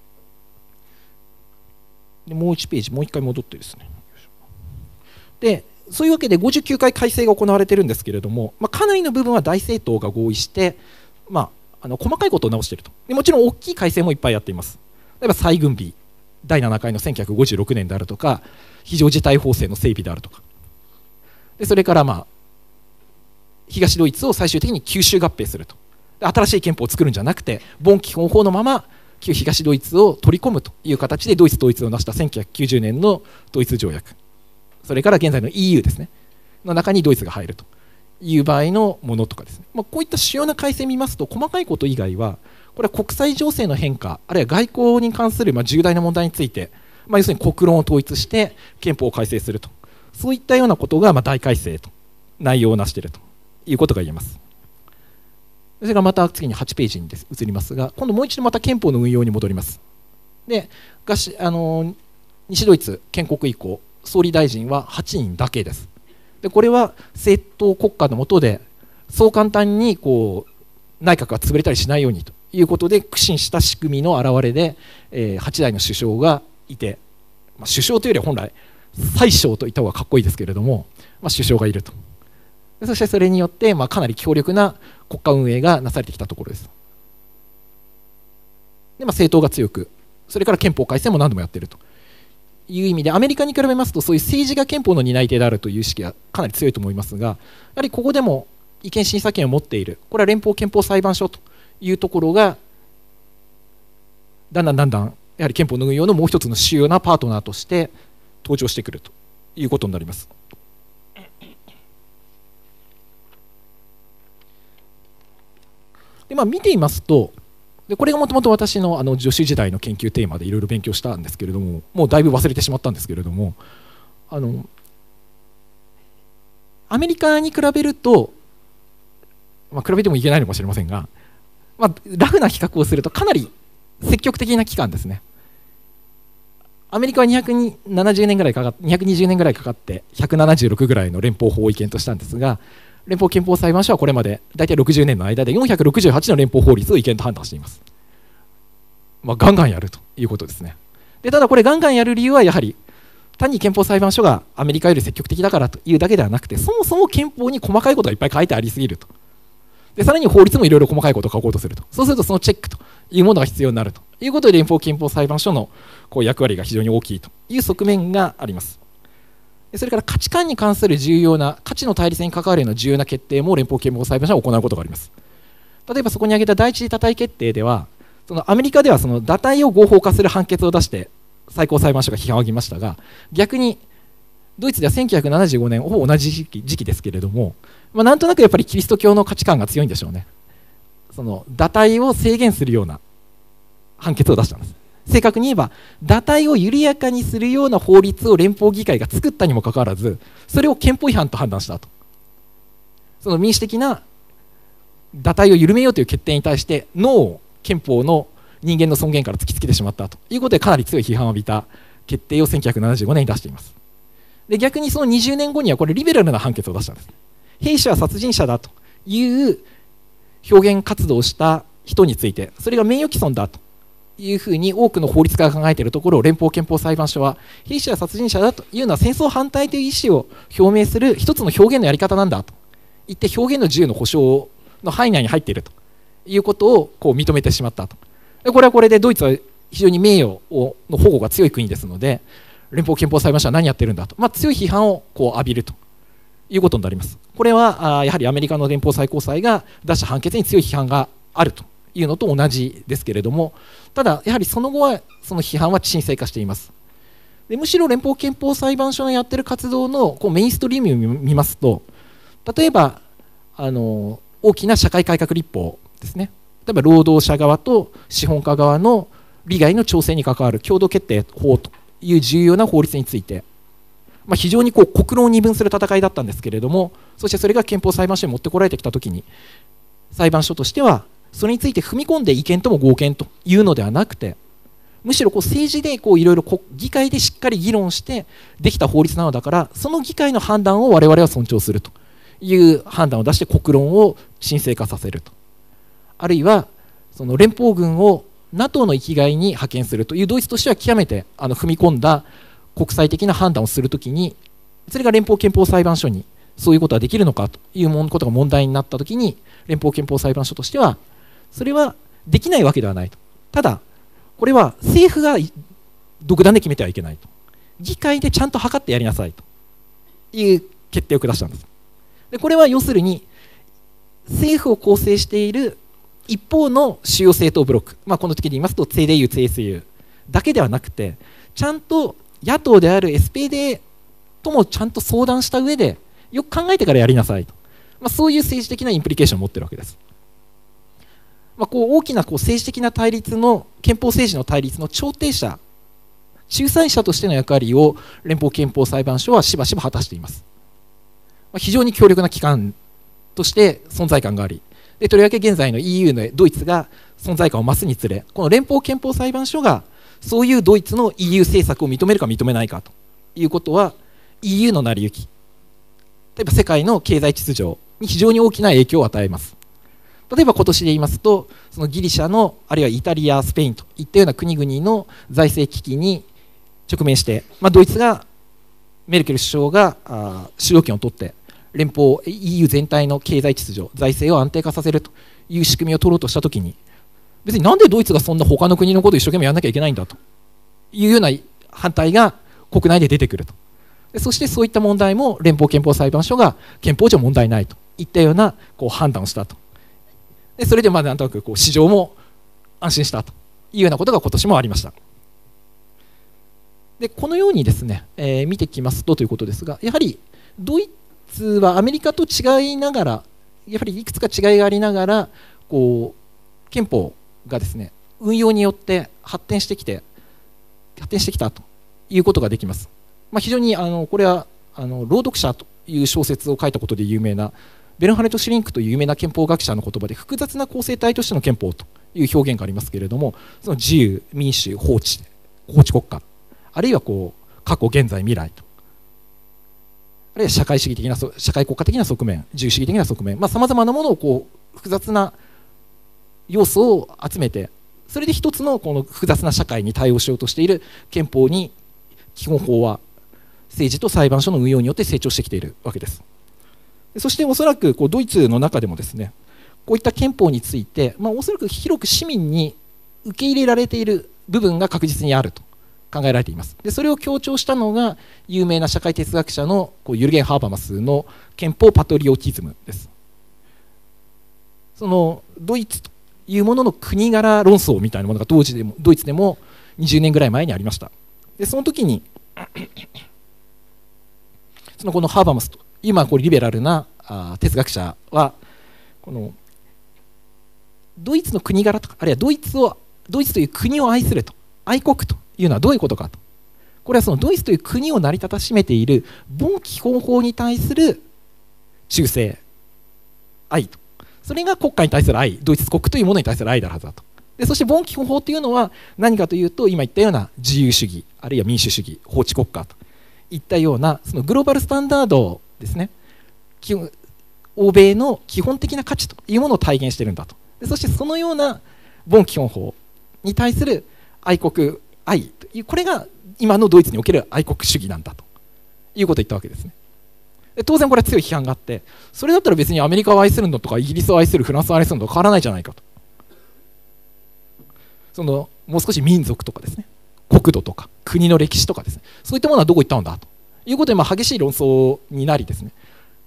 でもういちページ、もういっかい戻ってですね。でそういうわけでごじゅうきゅうかい改正が行われているんですけれども、まあ、かなりの部分は大政党が合意して、まあ、あの細かいことを直していると。でもちろん大きい改正もいっぱいやっています。例えば再軍備だいななかいのせんきゅうひゃくごじゅうろくねんであるとか、非常事態法制の整備であるとか、でそれから、まあ、東ドイツを最終的に吸収合併すると。で新しい憲法を作るんじゃなくて、ボン基本法のまま旧東ドイツを取り込むという形でドイツ統一を成したせんきゅうひゃくきゅうじゅうねんのドイツ条約、それから現在の イーユー ですねの中にドイツが入るという場合のものとかですね、まあ、こういった主要な改正を見ますと、細かいこと以外はこれは国際情勢の変化、あるいは外交に関するまあ重大な問題について、まあ、要するに国論を統一して憲法を改正すると、そういったようなことがまあ大改正と内容を成しているということが言えます。それがまた次にはちページにです移りますが、今度もう一度また憲法の運用に戻ります。でがしあの西ドイツ建国以降、総理大臣ははちにんだけです。でこれは政党国家の下でそう簡単にこう内閣が潰れたりしないようにということで苦心した仕組みの表れで、えー、はちだいの首相がいて、まあ、首相というよりは本来宰相といった方がかっこいいですけれども、まあ、首相がいると。でそしてそれによって、まあ、かなり強力な国家運営がなされてきたところです。で、まあ、政党が強く、それから憲法改正も何度もやっているという意味で、アメリカに比べますとそういう政治が憲法の担い手であるという意識がかなり強いと思いますが、やはりここでも違憲審査権を持っている、これは連邦憲法裁判所というところがだんだんだんだんやはり憲法の運用のもう一つの主要なパートナーとして登場してくるということになります。でまあ、見ていますと、でこれがもともと私のあの助手時代の研究テーマでいろいろ勉強したんですけれども、もうだいぶ忘れてしまったんですけれども、あのアメリカに比べると、まあ、比べてもいけないのかもしれませんが、まあ、ラフな比較をするとかなり積極的な機関ですね。アメリカはにひゃくななじゅうねんぐらいかかってにひゃくにじゅうねんぐらいかかってひゃくななじゅうろくぐらいの連邦法を違憲としたんですが、連邦憲法裁判所はこれまで大体ろくじゅうねんの間でよんひゃくろくじゅうはちの連邦法律を違憲と判断しています。まあ、ガンガンやるということですね。でただこれガンガンやる理由はやはり単に憲法裁判所がアメリカより積極的だからというだけではなくて、そもそも憲法に細かいことがいっぱい書いてありすぎると。 でさらに法律もいろいろ細かいことを書こうとすると。そうするとそのチェックというものが必要になるということで、連邦憲法裁判所のこう役割が非常に大きいという側面があります。それから価値観に関する重要な、価値の対立に関わるような重要な決定も連邦憲法裁判所は行うことがあります。例えばそこに挙げた第一次多体決定では、そのアメリカではその堕胎を合法化する判決を出して最高裁判所が批判を挙げましたが、逆にドイツではせんきゅうひゃくななじゅうごねん、ほぼ同じ時期、時期ですけれども、まあ、なんとなくやっぱりキリスト教の価値観が強いんでしょうね。その堕胎を制限するような判決を出したんです。正確に言えば堕胎を緩やかにするような法律を連邦議会が作ったにもかかわらず、それを憲法違反と判断したと。その民主的な堕胎を緩めようという決定に対してノーを憲法の人間の尊厳から突きつけてしまったということで、かなり強い批判を浴びた決定をせんきゅうひゃくななじゅうごねんに出しています。で逆にそのにじゅうねんごにはこれリベラルな判決を出したんです。兵士は殺人者だという表現活動をした人について、それが名誉毀損だというふうに多くの法律家が考えているところを、連邦憲法裁判所は兵士は殺人者だというのは戦争反対という意思を表明する一つの表現のやり方なんだと言って、表現の自由の保障の範囲内に入っているということをこう認めてしまったと。これはこれでドイツは非常に名誉をの保護が強い国ですので、連邦憲法裁判所は何やってるんだと、まあ、強い批判をこう浴びるということになります。これはあやはりアメリカの連邦最高裁が出した判決に強い批判があるというのと同じですけれども、ただやはりその後はその批判は沈静化しています。でむしろ連邦憲法裁判所のやってる活動のこうメインストリームを見ますと、例えばあの大きな社会改革立法ですね。例えば労働者側と資本家側の利害の調整に関わる共同決定法という重要な法律について、まあ、非常にこう国論を二分する戦いだったんですけれども、そしてそれが憲法裁判所に持ってこられてきたときに、裁判所としてはそれについて踏み込んで違憲とも合憲というのではなくて、むしろこう政治でいろいろ議会でしっかり議論してできた法律なのだから、その議会の判断を我々は尊重するという判断を出して国論を沈静化させると。あるいはその連邦軍を ナトー の域外に派遣するというドイツとしては極めてあの踏み込んだ国際的な判断をするときに、それが連邦憲法裁判所にそういうことはできるのかということが問題になったときに、連邦憲法裁判所としてはそれはできないわけではないと。ただこれは政府が独断で決めてはいけないと、議会でちゃんと測ってやりなさいという決定を下したんです。でこれは要するに政府を構成している一方の主要政党ブロック、まあ、この時で言いますと ツェーディーユー、ツェーエスユー だけではなくて、ちゃんと野党である エスピーディー ともちゃんと相談した上でよく考えてからやりなさいと、まあ、そういう政治的なインプリケーションを持っているわけです。まあ、こう大きなこう政治的な対立の憲法政治の対立の調停者、仲裁者としての役割を連邦憲法裁判所はしばしば果たしています。まあ、非常に強力な機関として存在感があり、でとりわけ現在の イーユー のドイツが存在感を増すにつれ、この連邦憲法裁判所がそういうドイツの イーユー 政策を認めるか認めないかということは イーユー の成り行き、例えば世界の経済秩序に非常に大きな影響を与えます。例えば今年で言いますと、そのギリシャのあるいはイタリア、スペインといったような国々の財政危機に直面して、まあ、ドイツがメルケル首相があ主導権を取って連邦 イーユー 全体の経済秩序、財政を安定化させるという仕組みを取ろうとしたときに、別になんでドイツがそんな他の国のことを一生懸命やらなきゃいけないんだというような反対が国内で出てくると。でそしてそういった問題も連邦憲法裁判所が憲法上問題ないといったようなこう判断をしたと。でそれでまあなんとなくこう市場も安心したというようなことが今年もありました。でこのようにですね、えー、見てきますとということですが、やはりドイツはアメリカと違いながら、やはりいくつか違いがありながら、こう憲法がですね運用によって発展してきて発展してきたということができます。まあ、非常にあのこれはあの朗読者という小説を書いたことで有名なベルンハレト・シュリンクという有名な憲法学者の言葉で、複雑な構成体としての憲法という表現がありますけれども、その自由、民主、法治、法治国家、あるいはこう過去、現在、未来と、あるいは社会主義的な社会国家的な側面、自由主義的な側面、さまざ、まなものをこう複雑な要素を集めて、それで一つのこの複雑な社会に対応しようとしている憲法に基本法は政治と裁判所の運用によって成長してきているわけです。そしておそらくこうドイツの中でもですね、 こういった憲法について、まあ、おそらく広く市民に受け入れられている部分が確実にあると考えられています。でそれを強調したのが有名な社会哲学者のこうユルゲン・ハーバマスの憲法パトリオティズムです。そのドイツというものの国柄論争みたいなものが当時でもドイツでもにじゅうねんぐらい前にありました。でその時にそのこのハーバマスと今こうリベラルなあ哲学者はこのドイツの国柄とかあるいはドイツをドイツという国を愛すると愛国というのはどういうことかと、これはそのドイツという国を成り立たしめている凡基本法に対する忠誠愛と、それが国家に対する愛、ドイツ国というものに対する愛だはずだと。でそして凡基本法というのは何かというと今言ったような自由主義あるいは民主主義法治国家といったようなそのグローバルスタンダードですね、欧米の基本的な価値というものを体現しているんだと。でそしてそのような凡基本法に対する愛国愛という、これが今のドイツにおける愛国主義なんだということを言ったわけですね。で当然これは強い批判があって、それだったら別にアメリカを愛するのとかイギリスを愛するフランスを愛するのと変わらないじゃないかと。そのもう少し民族とかですね、国土とか国の歴史とかですね、そういったものはどこ行ったんだということで、まあ激しい論争になりですね、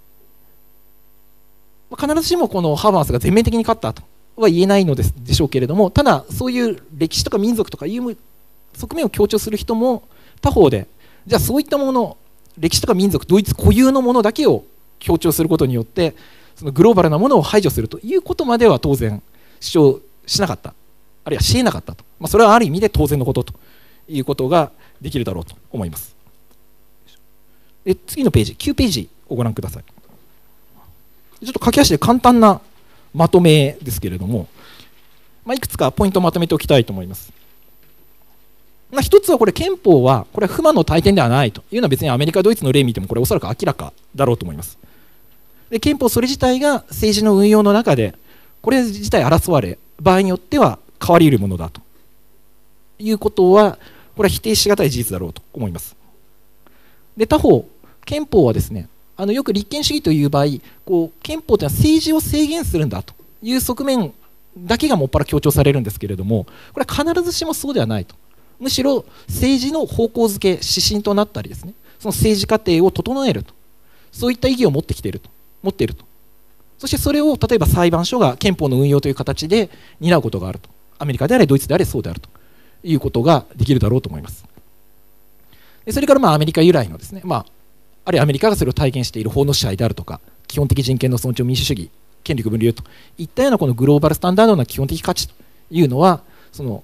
必ずしもこのハーバーマスが全面的に勝ったとは言えないのですでしょうけれども、ただそういう歴史とか民族とかいう側面を強調する人も他方で、じゃあそういったもの、歴史とか民族ドイツ固有のものだけを強調することによってそのグローバルなものを排除するということまでは当然主張しなかった、あるいはしえなかったと、まあ、それはある意味で当然のことということができるだろうと思います。で次のページきゅうページをご覧ください。ちょっと駆け足で簡単なまとめですけれども、まあ、いくつかポイントをまとめておきたいと思います。まあ、一つはこれ憲法はこれは不満の体験ではないというのは別にアメリカドイツの例を見てもこれおそらく明らかだろうと思います。で憲法それ自体が政治の運用の中でこれ自体争われ場合によっては変わり得るものだということはこれは否定しがたい事実だろうと思います。で他方憲法はですね、あのよく立憲主義という場合こう憲法というのは政治を制限するんだという側面だけがもっぱら強調されるんですけれども、これは必ずしもそうではないと。むしろ政治の方向づけ指針となったりですね、その政治過程を整えると、そういった意義を持ってきていると持っていると。そしてそれを例えば裁判所が憲法の運用という形で担うことがあると、アメリカであれドイツであれそうであるということができるだろうと思います。でそれからまあアメリカ由来のですね、まあ、あるいはアメリカがそれを体現している法の支配であるとか基本的人権の尊重、民主主義、権力分離といったようなこのグローバルスタンダードな基本的価値というのはその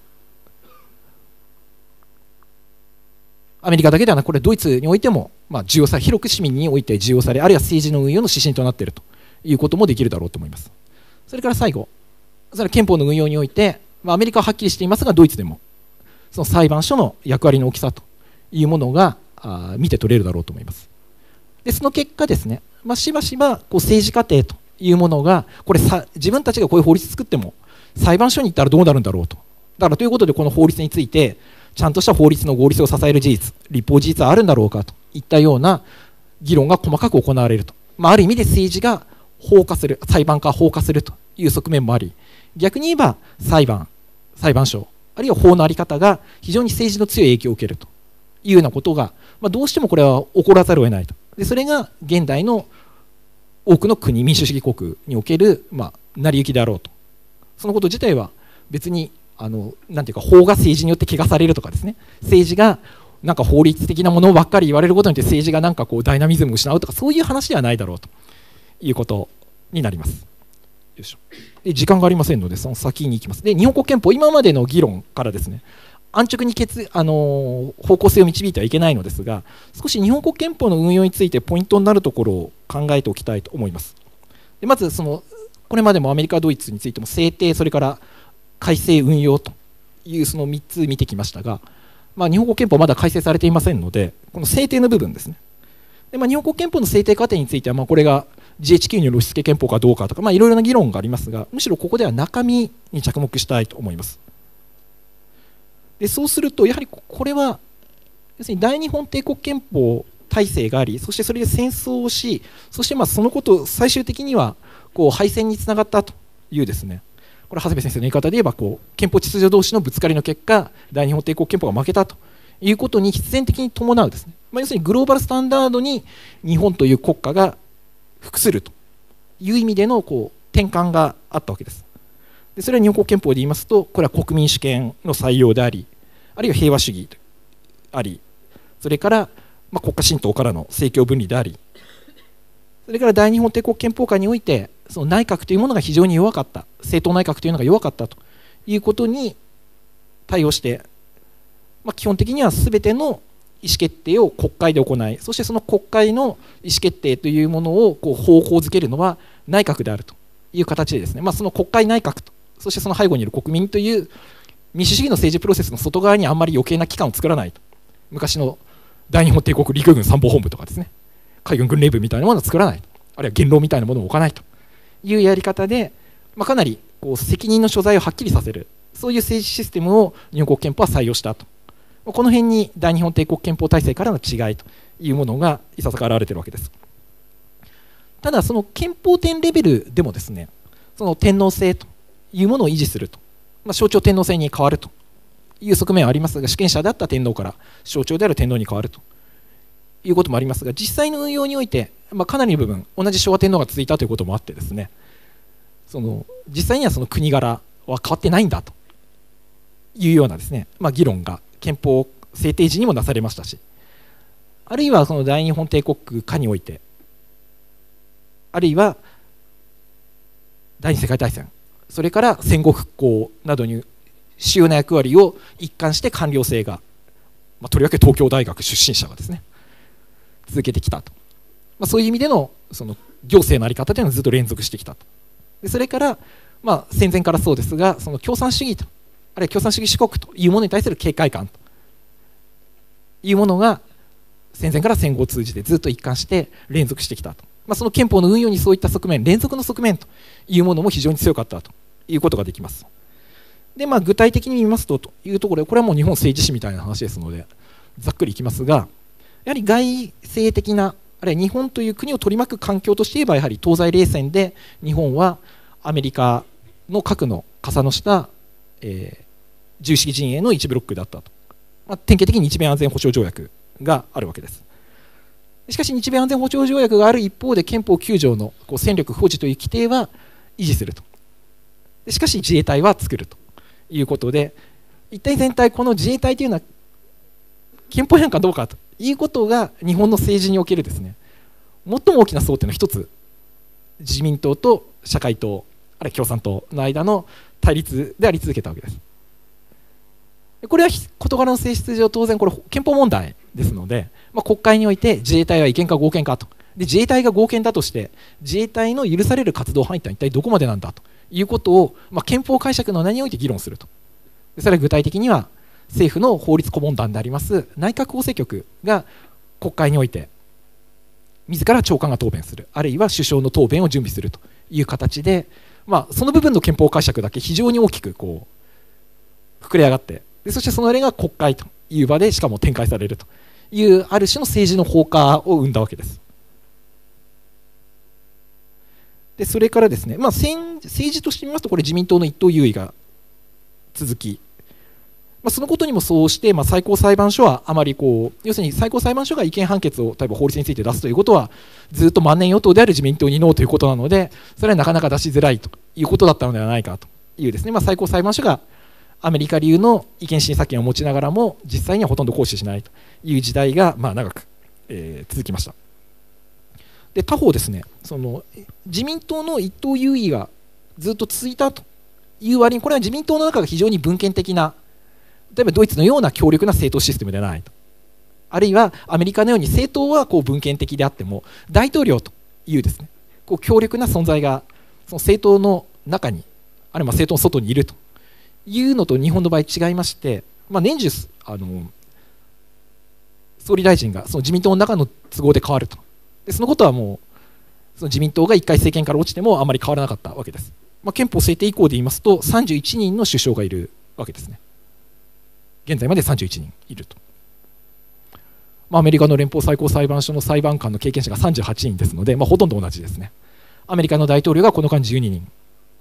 アメリカだけではなくこれドイツにおいてもまあ重要され、広く市民において重要され、あるいは政治の運用の指針となっているということもできるだろうと思います。それから最後、それは憲法の運用において、まあ、アメリカははっきりしていますがドイツでもその裁判所の役割の大きさというものがあ見て取れるだろうと思います。でその結果ですね、まあ、しばしばこう政治過程というものがこれさ自分たちがこういう法律作っても裁判所に行ったらどうなるんだろうと。だからということでこの法律についてちゃんとした法律の合理性を支える事実、立法事実はあるんだろうかといったような議論が細かく行われると、まあ、ある意味で政治が放火する、裁判化放火するという側面もあり、逆に言えば裁判、裁判所あるいは法の在り方が非常に政治の強い影響を受けるというようなことが、まあ、どうしてもこれは起こらざるを得ないと。でそれが現代の多くの国、民主主義国における、まあ、成り行きであろうと。そのこと自体は別にあのなんていうか法が政治によって汚されるとかですね、政治がなんか法律的なものばっかり言われることによって政治がなんかこうダイナミズムを失うとかそういう話ではないだろうということになります。よいしょ。で時間がありませんのでその先に行きます。で日本国憲法今までの議論からですね安直に決、あのー、方向性を導いてはいけないのですが、少し日本国憲法の運用についてポイントになるところを考えておきたいと思います。でまずそのこれまでもアメリカドイツについても制定それから改正運用というそのみっつ見てきましたが、まあ、日本国憲法まだ改正されていませんのでこの制定の部分ですね。で、まあ、日本国憲法の制定過程についてはまあこれが ジーエイチキュー による押し付け憲法かどうかとかいろいろな議論がありますが、むしろここでは中身に着目したいと思います。でそうするとやはりこれは要するに大日本帝国憲法体制があり、そしてそれで戦争をし、そしてまあそのこと最終的にはこう敗戦につながったというですね、これ長谷部先生の言い方で言えばこう憲法秩序同士のぶつかりの結果、大日本帝国憲法が負けたということに必然的に伴うですね、まあ、要するにグローバルスタンダードに日本という国家が服するという意味でのこう転換があったわけです。でそれは日本国憲法で言いますと、これは国民主権の採用であり、あるいは平和主義であり、それから、まあ、国家神道からの政教分離であり、それから大日本帝国憲法下においてその内閣というものが非常に弱かった、政党内閣というのが弱かったということに対応して、まあ、基本的には全ての意思決定を国会で行い、そしてその国会の意思決定というものをこう方向づけるのは内閣であるという形でですね、まあ、その国会内閣と、そしてその背後にいる国民という民主主義の政治プロセスの外側にあんまり余計な機関を作らないと、昔の大日本帝国陸軍参謀本部とかですね、海軍軍令部みたいなものを作らない、あるいは元老みたいなものを置かないというやり方で、まあ、かなりこう責任の所在をはっきりさせる、そういう政治システムを日本国憲法は採用したと。この辺に大日本帝国憲法体制からの違いというものがいささか現れているわけです。ただその憲法典レベルでもですね、その天皇制というものを維持すると、まあ、象徴天皇制に変わるという側面はありますが、主権者であった天皇から象徴である天皇に変わるということもありますが、実際の運用において、まあ、かなりの部分同じ昭和天皇が続いたということもあってですね、その実際にはその国柄は変わってないんだというようなですね、まあ、議論が憲法制定時にもなされましたし、あるいはその大日本帝国下において、あるいは第二次世界大戦、それから戦後復興などに主要な役割を一貫して官僚制が、まあ、とりわけ東京大学出身者がですね続けてきたと、まあ、そういう意味でのその行政の在り方というのをずっと連続してきたと。でそれから、まあ、戦前からそうですが、その共産主義と、あるいは共産主義諸国というものに対する警戒感というものが戦前から戦後を通じてずっと一貫して連続してきたと、まあ、その憲法の運用にそういった側面、連続の側面というものも非常に強かったということができます。で、まあ、具体的に見ますとというところで、これはもう日本政治史みたいな話ですのでざっくりいきますが、やはり外政的な、あるいは日本という国を取り巻く環境として言えば、やはり東西冷戦で日本はアメリカの核の傘の下、えー、自由主義陣営の一ブロックだったと、まあ、典型的に日米安全保障条約があるわけです。しかし日米安全保障条約がある一方で、憲法きゅう条のこう戦力保持という規定は維持すると。でしかし自衛隊は作るということで、一体全体この自衛隊というのは憲法違反かどうかということが日本の政治におけるですね、最も大きな争点の一つ、自民党と社会党、あるいは共産党の間の対立であり続けたわけです。これは事柄の性質上当然これ憲法問題ですので、まあ、国会において自衛隊は違憲か合憲かと、で自衛隊が合憲だとして自衛隊の許される活動範囲とは一体どこまでなんだということを、まあ、憲法解釈の名において議論すると。でそれは具体的には政府の法律顧問団であります内閣法制局が国会において自ら長官が答弁する、あるいは首相の答弁を準備するという形で、まあ、その部分の憲法解釈だけ非常に大きくこう膨れ上がって、でそしてその例が国会という場でしかも展開されるというある種の政治の放火を生んだわけです。でそれからですね、まあ、政治として見ますとこれ自民党の一党優位が続き、まあ、そのことにもそうして、まあ、最高裁判所はあまりこう要するに最高裁判所が違憲判決を例えば法律について出すということはずっと万年与党である自民党にノーということなので、それはなかなか出しづらいということだったのではないかというですね、まあ、最高裁判所がアメリカ流の違憲審査権を持ちながらも実際にはほとんど行使しないという時代がまあ長く、えー、続きました。で他方ですね、その自民党の一党優位がずっと続いたという割に、これは自民党の中が非常に分権的な、例えばドイツのような強力な政党システムではないと、あるいはアメリカのように政党はこう分権的であっても大統領というですね、こう強力な存在がその政党の中に、あるいは政党の外にいるというのと日本の場合違いまして、まあ、年中あの総理大臣がその自民党の中の都合で変わると。でそのことはもうその自民党がいっかい政権から落ちてもあまり変わらなかったわけです。まあ、憲法制定以降で言いますとさんじゅういちにんの首相がいるわけですね。現在までさんじゅういちにんいると。まあ、アメリカの連邦最高裁判所の裁判官の経験者がさんじゅうはちにんですので、まあ、ほとんど同じですね。アメリカの大統領がこの間じゅうににん、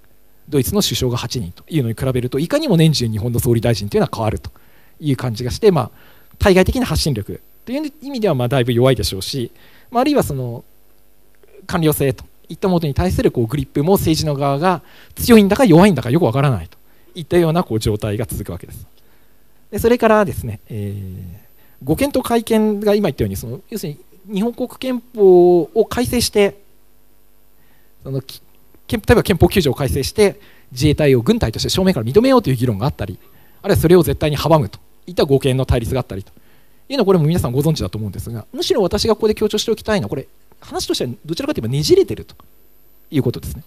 ドイツの首相がはちにんというのに比べると、いかにも年中日本の総理大臣というのは変わるという感じがして、まあ、対外的な発信力という意味ではまあだいぶ弱いでしょうし、まあ、あるいはその官僚性といったものに対するこうグリップも政治の側が強いんだか弱いんだかよくわからないといったようなこう状態が続くわけです。でそれからですね、えー、護憲と改憲が今言ったように、その要するに日本国憲法を改正して、その例えば憲法きゅう条を改正して自衛隊を軍隊として正面から認めようという議論があったり、あるいはそれを絶対に阻むといった護憲の対立があったりというのは、これも皆さんご存知だと思うんですが、むしろ私がここで強調しておきたいのは、これ話としてはどちらかといえばねじれてるということですね。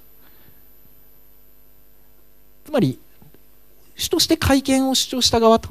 つまり主として改憲を主張した側と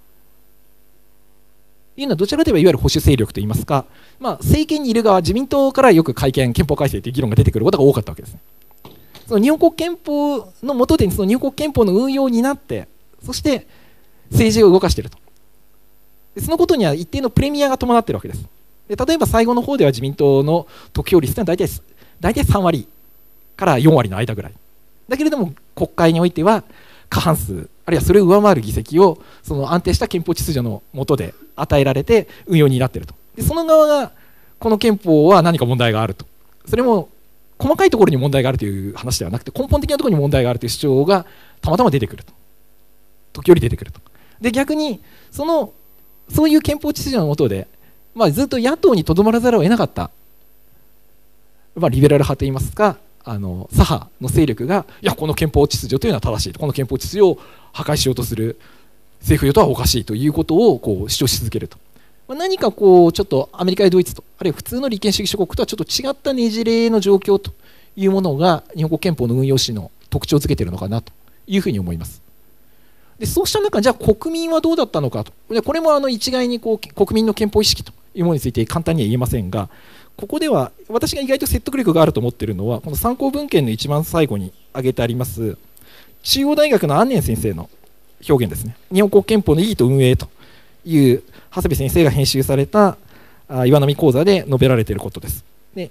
いうのは、どちらかといえばいわゆる保守勢力といいますか、まあ、政権にいる側、自民党からよく改憲、憲法改正という議論が出てくることが多かったわけですね。その日本国憲法の下で、その日本国憲法の運用になって、そして政治を動かしていると。でそのことには一定のプレミアが伴っているわけです。で例えば最後の方では自民党の得票率というのは大体、大体さん割からよん割の間ぐらい。だけれども国会においては過半数、あるいはそれを上回る議席をその安定した憲法秩序の下で与えられて運用になっていると。でその側がこの憲法は何か問題があると。それも細かいところに問題があるという話ではなくて、根本的なところに問題があるという主張がたまたま出てくると。時折出てくると。で逆にそのそういう憲法秩序の下で、まあ、ずっと野党にとどまらざるを得なかった、まあ、リベラル派といいますか、あの左派の勢力が、いやこの憲法秩序というのは正しいと、この憲法秩序を破壊しようとする政府与党はおかしいということをこう主張し続けると、まあ、何かこうちょっとアメリカやドイツと、あるいは普通の立憲主義諸国とはちょっと違ったねじれの状況というものが日本国憲法の運用史の特徴をつけているのかなというふうに思います。でそうした中、じゃあ国民はどうだったのかと。でこれもあの一概にこう国民の憲法意識というものについて簡単には言えませんが、ここでは私が意外と説得力があると思っているのは、この参考文献の一番最後に挙げてあります中央大学の安年先生の表現ですね。日本国憲法の意義と運営という長谷部先生が編集された岩波講座で述べられていることです。で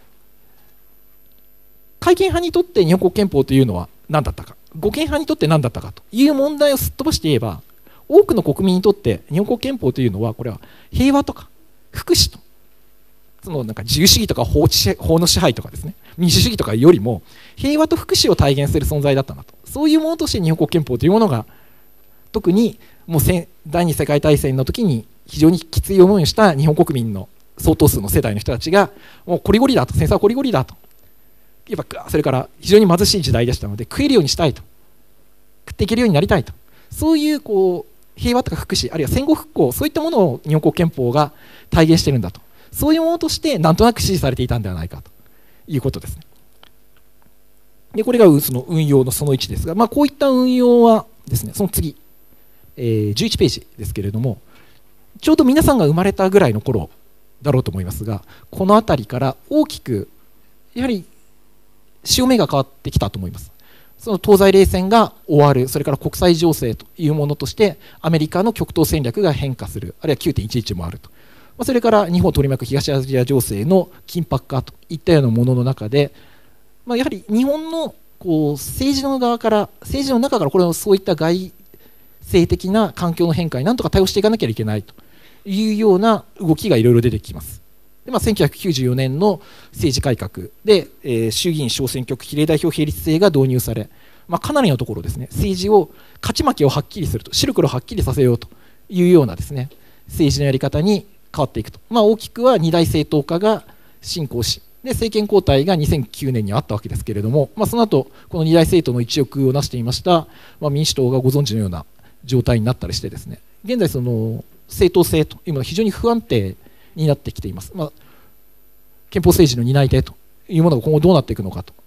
改憲派にとって日本国憲法というのは何だったか、護憲派にとって何だったかという問題をすっ飛ばして言えば、多くの国民にとって日本国憲法というのは、これは平和とか福祉と、そのなんか自由主義とか 法, 法の支配とかですね、民主主義とかよりも平和と福祉を体現する存在だったなと。そういうものとして日本国憲法というものが、特にもう第二次世界大戦の時に非常にきつい思いをした日本国民の相当数の世代の人たちが、もうこりごりだと、戦争はこりごりだと、やっぱそれから非常に貧しい時代でしたので、食えるようにしたいと、食っていけるようになりたいと、そういうこう平和とか福祉、あるいは戦後復興、そういったものを日本国憲法が体現しているんだと、そういうものとしてなんとなく支持されていたんではないかということですね。でこれがその運用のそのいちですが、まあ、こういった運用はですね、その次、えー、じゅういちページですけれども、ちょうど皆さんが生まれたぐらいの頃だろうと思いますが、この辺りから大きくやはり潮目が変わってきたと思います。その東西冷戦が終わる、それから国際情勢というものとしてアメリカの極東戦略が変化する、あるいは きゅうてんいちいち もあると、それから日本を取り巻く東アジア情勢の緊迫化といったようなものの中で、まあ、やはり日本のこう政治の側から、政治の中からこれをそういった外政的な環境の変化に何とか対応していかなきゃいけないというような動きがいろいろ出てきます。でまあ、せんきゅうひゃくきゅうじゅうよねんの政治改革で、えー、衆議院小選挙区比例代表並立制が導入され、まあ、かなりのところですね、政治を勝ち負けをはっきりすると、白黒はっきりさせようというようなですね、政治のやり方に変わっていくと、まあ、大きくは二大政党化が進行し、で政権交代がにせんきゅうねんにあったわけですけれども、まあ、その後この二大政党の一翼を成していました、まあ、民主党がご存知のような状態になったりしてですね、現在その政党制というのは非常に不安定になってきています。まあ、憲法政治の担い手というものが今後どうなっていくのかと、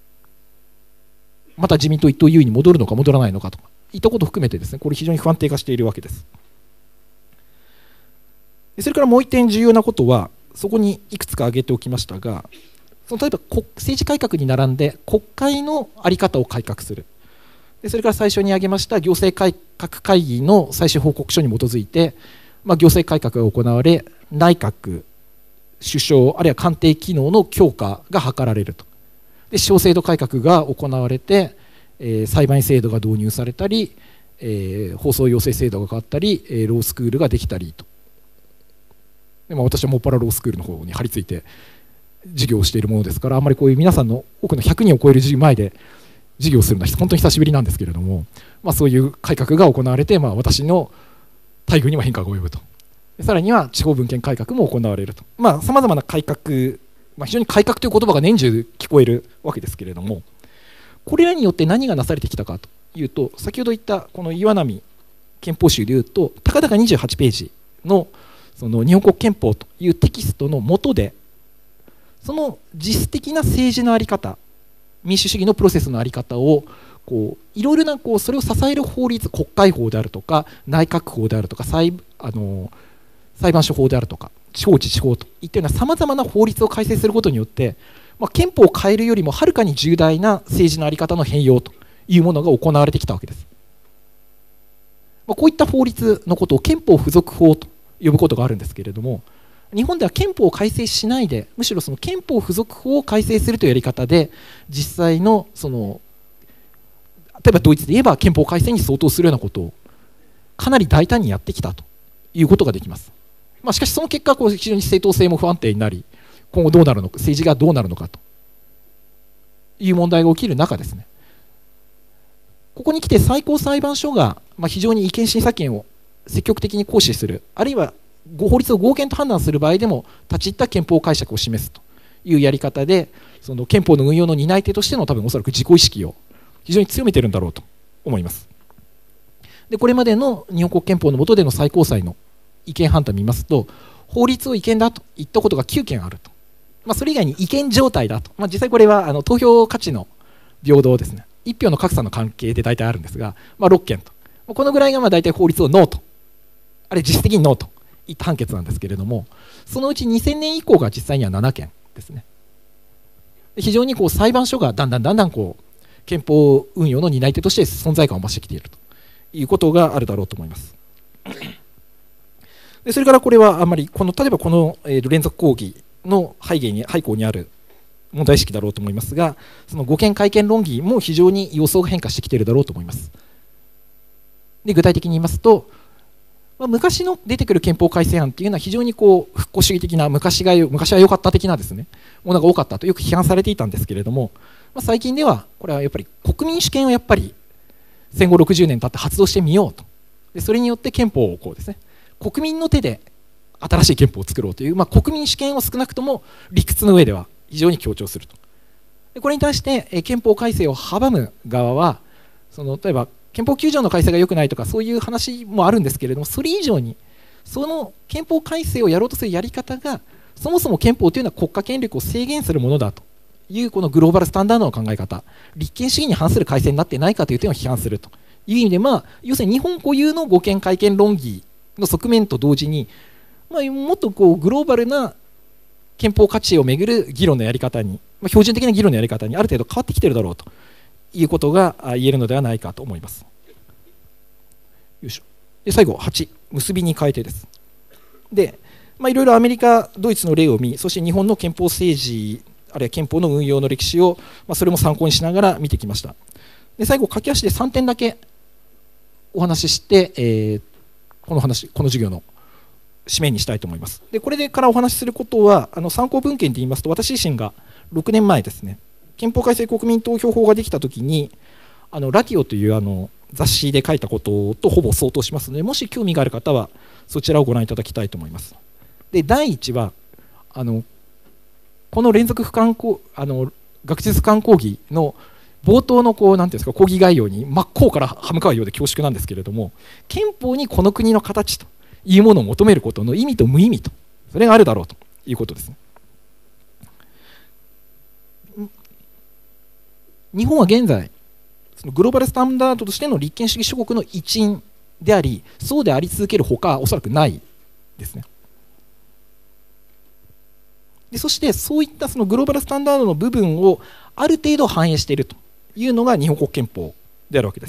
また自民党一党優位に戻るのか戻らないのかといったことを含めてですね、これ非常に不安定化しているわけです。それからもう一点重要なことは、そこにいくつか挙げておきましたが、その例えば政治改革に並んで国会の在り方を改革する、でそれから最初に挙げました行政改革会議の最終報告書に基づいて、まあ、行政改革が行われ、内閣、首相あるいは官邸機能の強化が図られると。で司法制度改革が行われて、 えー、裁判員制度が導入されたり、えー、放送養成制度が変わったり、えー、ロースクールができたりと。で、まあ、私はもっぱらロースクールの方に張り付いて授業をしているものですから、あんまりこういう皆さんの多くのひゃくにんを超える前で授業をするのは本当に久しぶりなんですけれども、まあ、そういう改革が行われて、まあ、私の待遇にも変化が及ぶと。さらには地方分権改革も行われると。さまざまな改革、まあ、非常に改革という言葉が年中聞こえるわけですけれども、これらによって何がなされてきたかというと、先ほど言ったこの岩波憲法集でいうと、たかだかにじゅうはちページのその日本国憲法というテキストの下で、その実質的な政治の在り方、民主主義のプロセスの在り方をこういろいろなこうそれを支える法律、国会法であるとか内閣法であるとか 裁, あの裁判所法であるとか地方自治法といったようなさまざまな法律を改正することによって、まあ、憲法を変えるよりもはるかに重大な政治の在り方の変容というものが行われてきたわけです。まあ、こういった法律のことを憲法付属法と呼ぶことがあるんですけれども、日本では憲法を改正しないで、むしろその憲法付属法を改正するというやり方で、実際のその例えばドイツで言えば憲法改正に相当するようなことをかなり大胆にやってきたということができます。まあ、しかしその結果こう非常に正当性も不安定になり、今後どうなるのか、政治がどうなるのかという問題が起きる中ですね、ここに来て最高裁判所がまあ非常に違憲審査権を積極的に行使する、あるいは法律を合憲と判断する場合でも立ち入った憲法解釈を示すというやり方で、その憲法の運用の担い手としての多分おそらく自己意識を非常に強めているんだろうと思います。で、これまでの日本国憲法の下での最高裁の違憲判断を見ますと、法律を違憲だと言ったことがきゅうけんあると、まあ、それ以外に違憲状態だと、まあ、実際これはあの投票価値の平等ですね、いち票の格差の関係で大体あるんですが、まあ、ろっけんと、このぐらいがまあ大体法律をノーと、あれ実質的にノーといった判決なんですけれども、そのうちにせんねん以降が実際にはななけんですね。非常にこう裁判所がだんだんだんだんこう憲法運用の担い手として存在感を増してきているということがあるだろうと思います。でそれからこれはあんまりこの例えばこの、えー、連続講義の背景に背後にある問題意識だろうと思いますが、その護憲改憲論議も非常に様相が変化してきているだろうと思います。で具体的に言いますと、まあ、昔の出てくる憲法改正案というのは非常にこう復興主義的な 昔が昔は良かった的なですねものが多かったとよく批判されていたんですけれども、まあ、最近ではこれはやっぱり国民主権をやっぱり戦後ろくじゅうねん経って発動してみようと、でそれによって憲法をこうですね国民の手で新しい憲法を作ろうという、まあ、国民主権を少なくとも理屈の上では非常に強調すると。でこれに対してえ憲法改正を阻む側はその例えば憲法きゅうじょうの改正が良くないとかそういう話もあるんですけれども、それ以上にその憲法改正をやろうとするやり方がそもそも憲法というのは国家権力を制限するものだというこのグローバルスタンダードの考え方、立憲主義に反する改正になっていないかという点を批判するという意味で、まあ、要するに日本固有の護憲改憲論議の側面と同時に、まあ、もっとこうグローバルな憲法価値をめぐる議論のやり方に、まあ、標準的な議論のやり方にある程度変わってきているだろうということが言えるのではないかと思います。よいしょ。で最後はち、結びに変えてです。で、まあ、いろいろアメリカ、ドイツの例を見、そして日本の憲法政治、あるいは憲法の運用の歴史を、まあ、それも参考にしながら見てきました。で最後、駆け足でさんてんだけお話しして、えー、この話、この授業の締めにしたいと思います。でこれでからお話しすることは、あの参考文献で言いますと、私自身がろくねんまえですね、憲法改正国民投票法ができたときに、あのラティオというあの雑誌で書いたこととほぼ相当しますので、もし興味がある方はそちらをご覧いただきたいと思います。でだいいちはあのこの連続不敢講あの学術不敢講義の冒頭のこうなんていうんですか講義概要に真っ向から歯向かうようで恐縮なんですけれども、憲法にこの国の形というものを求めることの意味と無意味とそれがあるだろうということですね。日本は現在そのグローバルスタンダードとしての立憲主義諸国の一員であり、そうであり続けるほかおそらくないですね。でそしてそういったそのグローバルスタンダードの部分をある程度反映しているというのが日本国憲法であるわけです。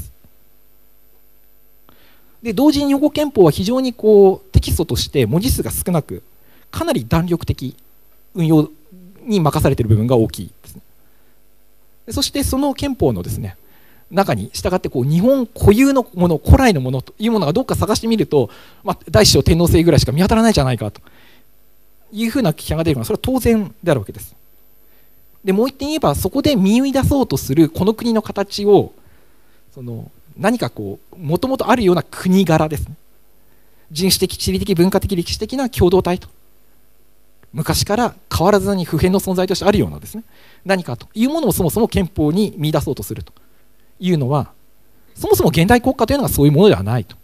で同時に日本国憲法は非常にこうテキストとして文字数が少なく、かなり弾力的運用に任されている部分が大きいですね。でそしてその憲法のですね中に従ってこう日本固有のもの、古来のものというものがどっか探してみると、まあ、大小天皇制ぐらいしか見当たらないじゃないかというふうな批判が出るのはそれは当然であるわけです。でもう一点言えば、そこで見出そうとするこの国の形をその何かこうもともとあるような国柄ですね、人種的、地理的、文化的、歴史的な共同体と、昔から変わらずに不変の存在としてあるようなですね、何かというものをそもそも憲法に見出そうとするというのは、そもそも現代国家というのがそういうものではないと。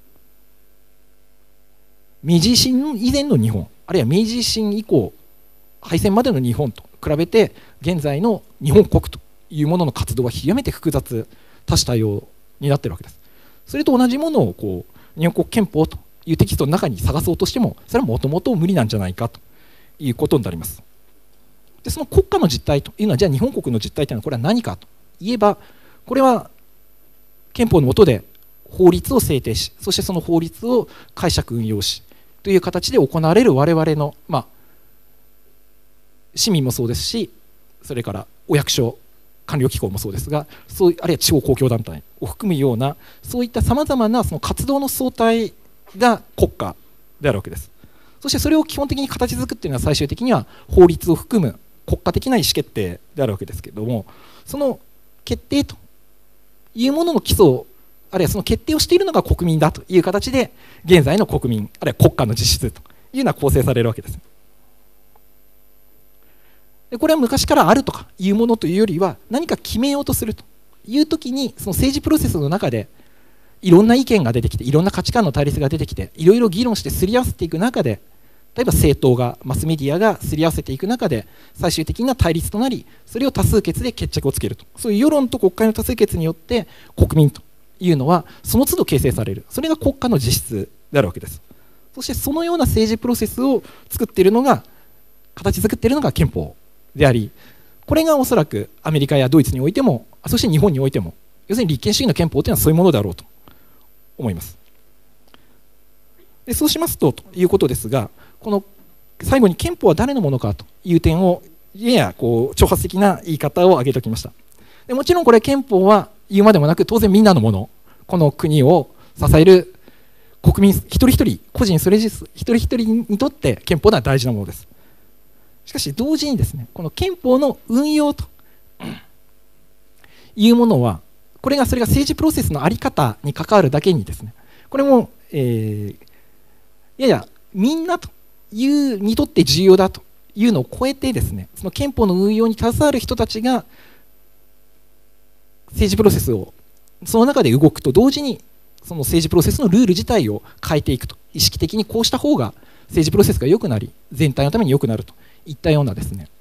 明治維新以前の日本、あるいは明治維新以降敗戦までの日本と比べて、現在の日本国というものの活動は極めて複雑、多種多様になっているわけです。それと同じものをこう日本国憲法というテキストの中に探そうとしても、それはもともと無理なんじゃないかということになります。でその国家の実態というのは、じゃあ日本国の実態というのはこれは何かといえば、これは憲法の下で法律を制定し、そしてその法律を解釈運用しという形で行われる我々の、まあ、市民もそうですし、それからお役所官僚機構もそうですが、そうあるいは地方公共団体を含むような、そういったさまざまなその活動の総体が国家であるわけです。そしてそれを基本的に形作っているのは最終的には法律を含む国家的な意思決定であるわけですけれども、その決定というものの基礎、あるいはその決定をしているのが国民だという形で、現在の国民、あるいは国家の実質というのは構成されるわけです。でこれは昔からあるとかいうものというよりは、何か決めようとするというときに、その政治プロセスの中でいろんな意見が出てきて、いろんな価値観の対立が出てきて、いろいろ議論してすり合わせていく中で、例えば政党が、マスメディアがすり合わせていく中で、最終的な対立となり、それを多数決で決着をつけると、そういう世論と国会の多数決によって国民というのはその都度形成される、それが国家の実質であるわけです。そしてそのような政治プロセスを作っているのが、形作っているのが憲法であり、これがおそらくアメリカやドイツにおいても、そして日本においても、要するに立憲主義の憲法というのはそういうものだろうと思います。でそうしますとということですが、この最後に憲法は誰のものかという点をややこう挑発的な言い方を挙げておきました。でもちろんこれ憲法は言うまでもなく、当然みんなのもの、この国を支える国民一人一人、個人それ一人一人にとって憲法は大事なものです。しかし同時にですね、この憲法の運用というものは、これがそれが政治プロセスの在り方に関わるだけにですね、これも、えー、ややみんなというにとって重要だというのを超えてですね、その憲法の運用に携わる人たちが政治プロセスをその中で動くと同時に、その政治プロセスのルール自体を変えていくと、意識的にこうした方が政治プロセスが良くなり、全体のために良くなるといったようなですね、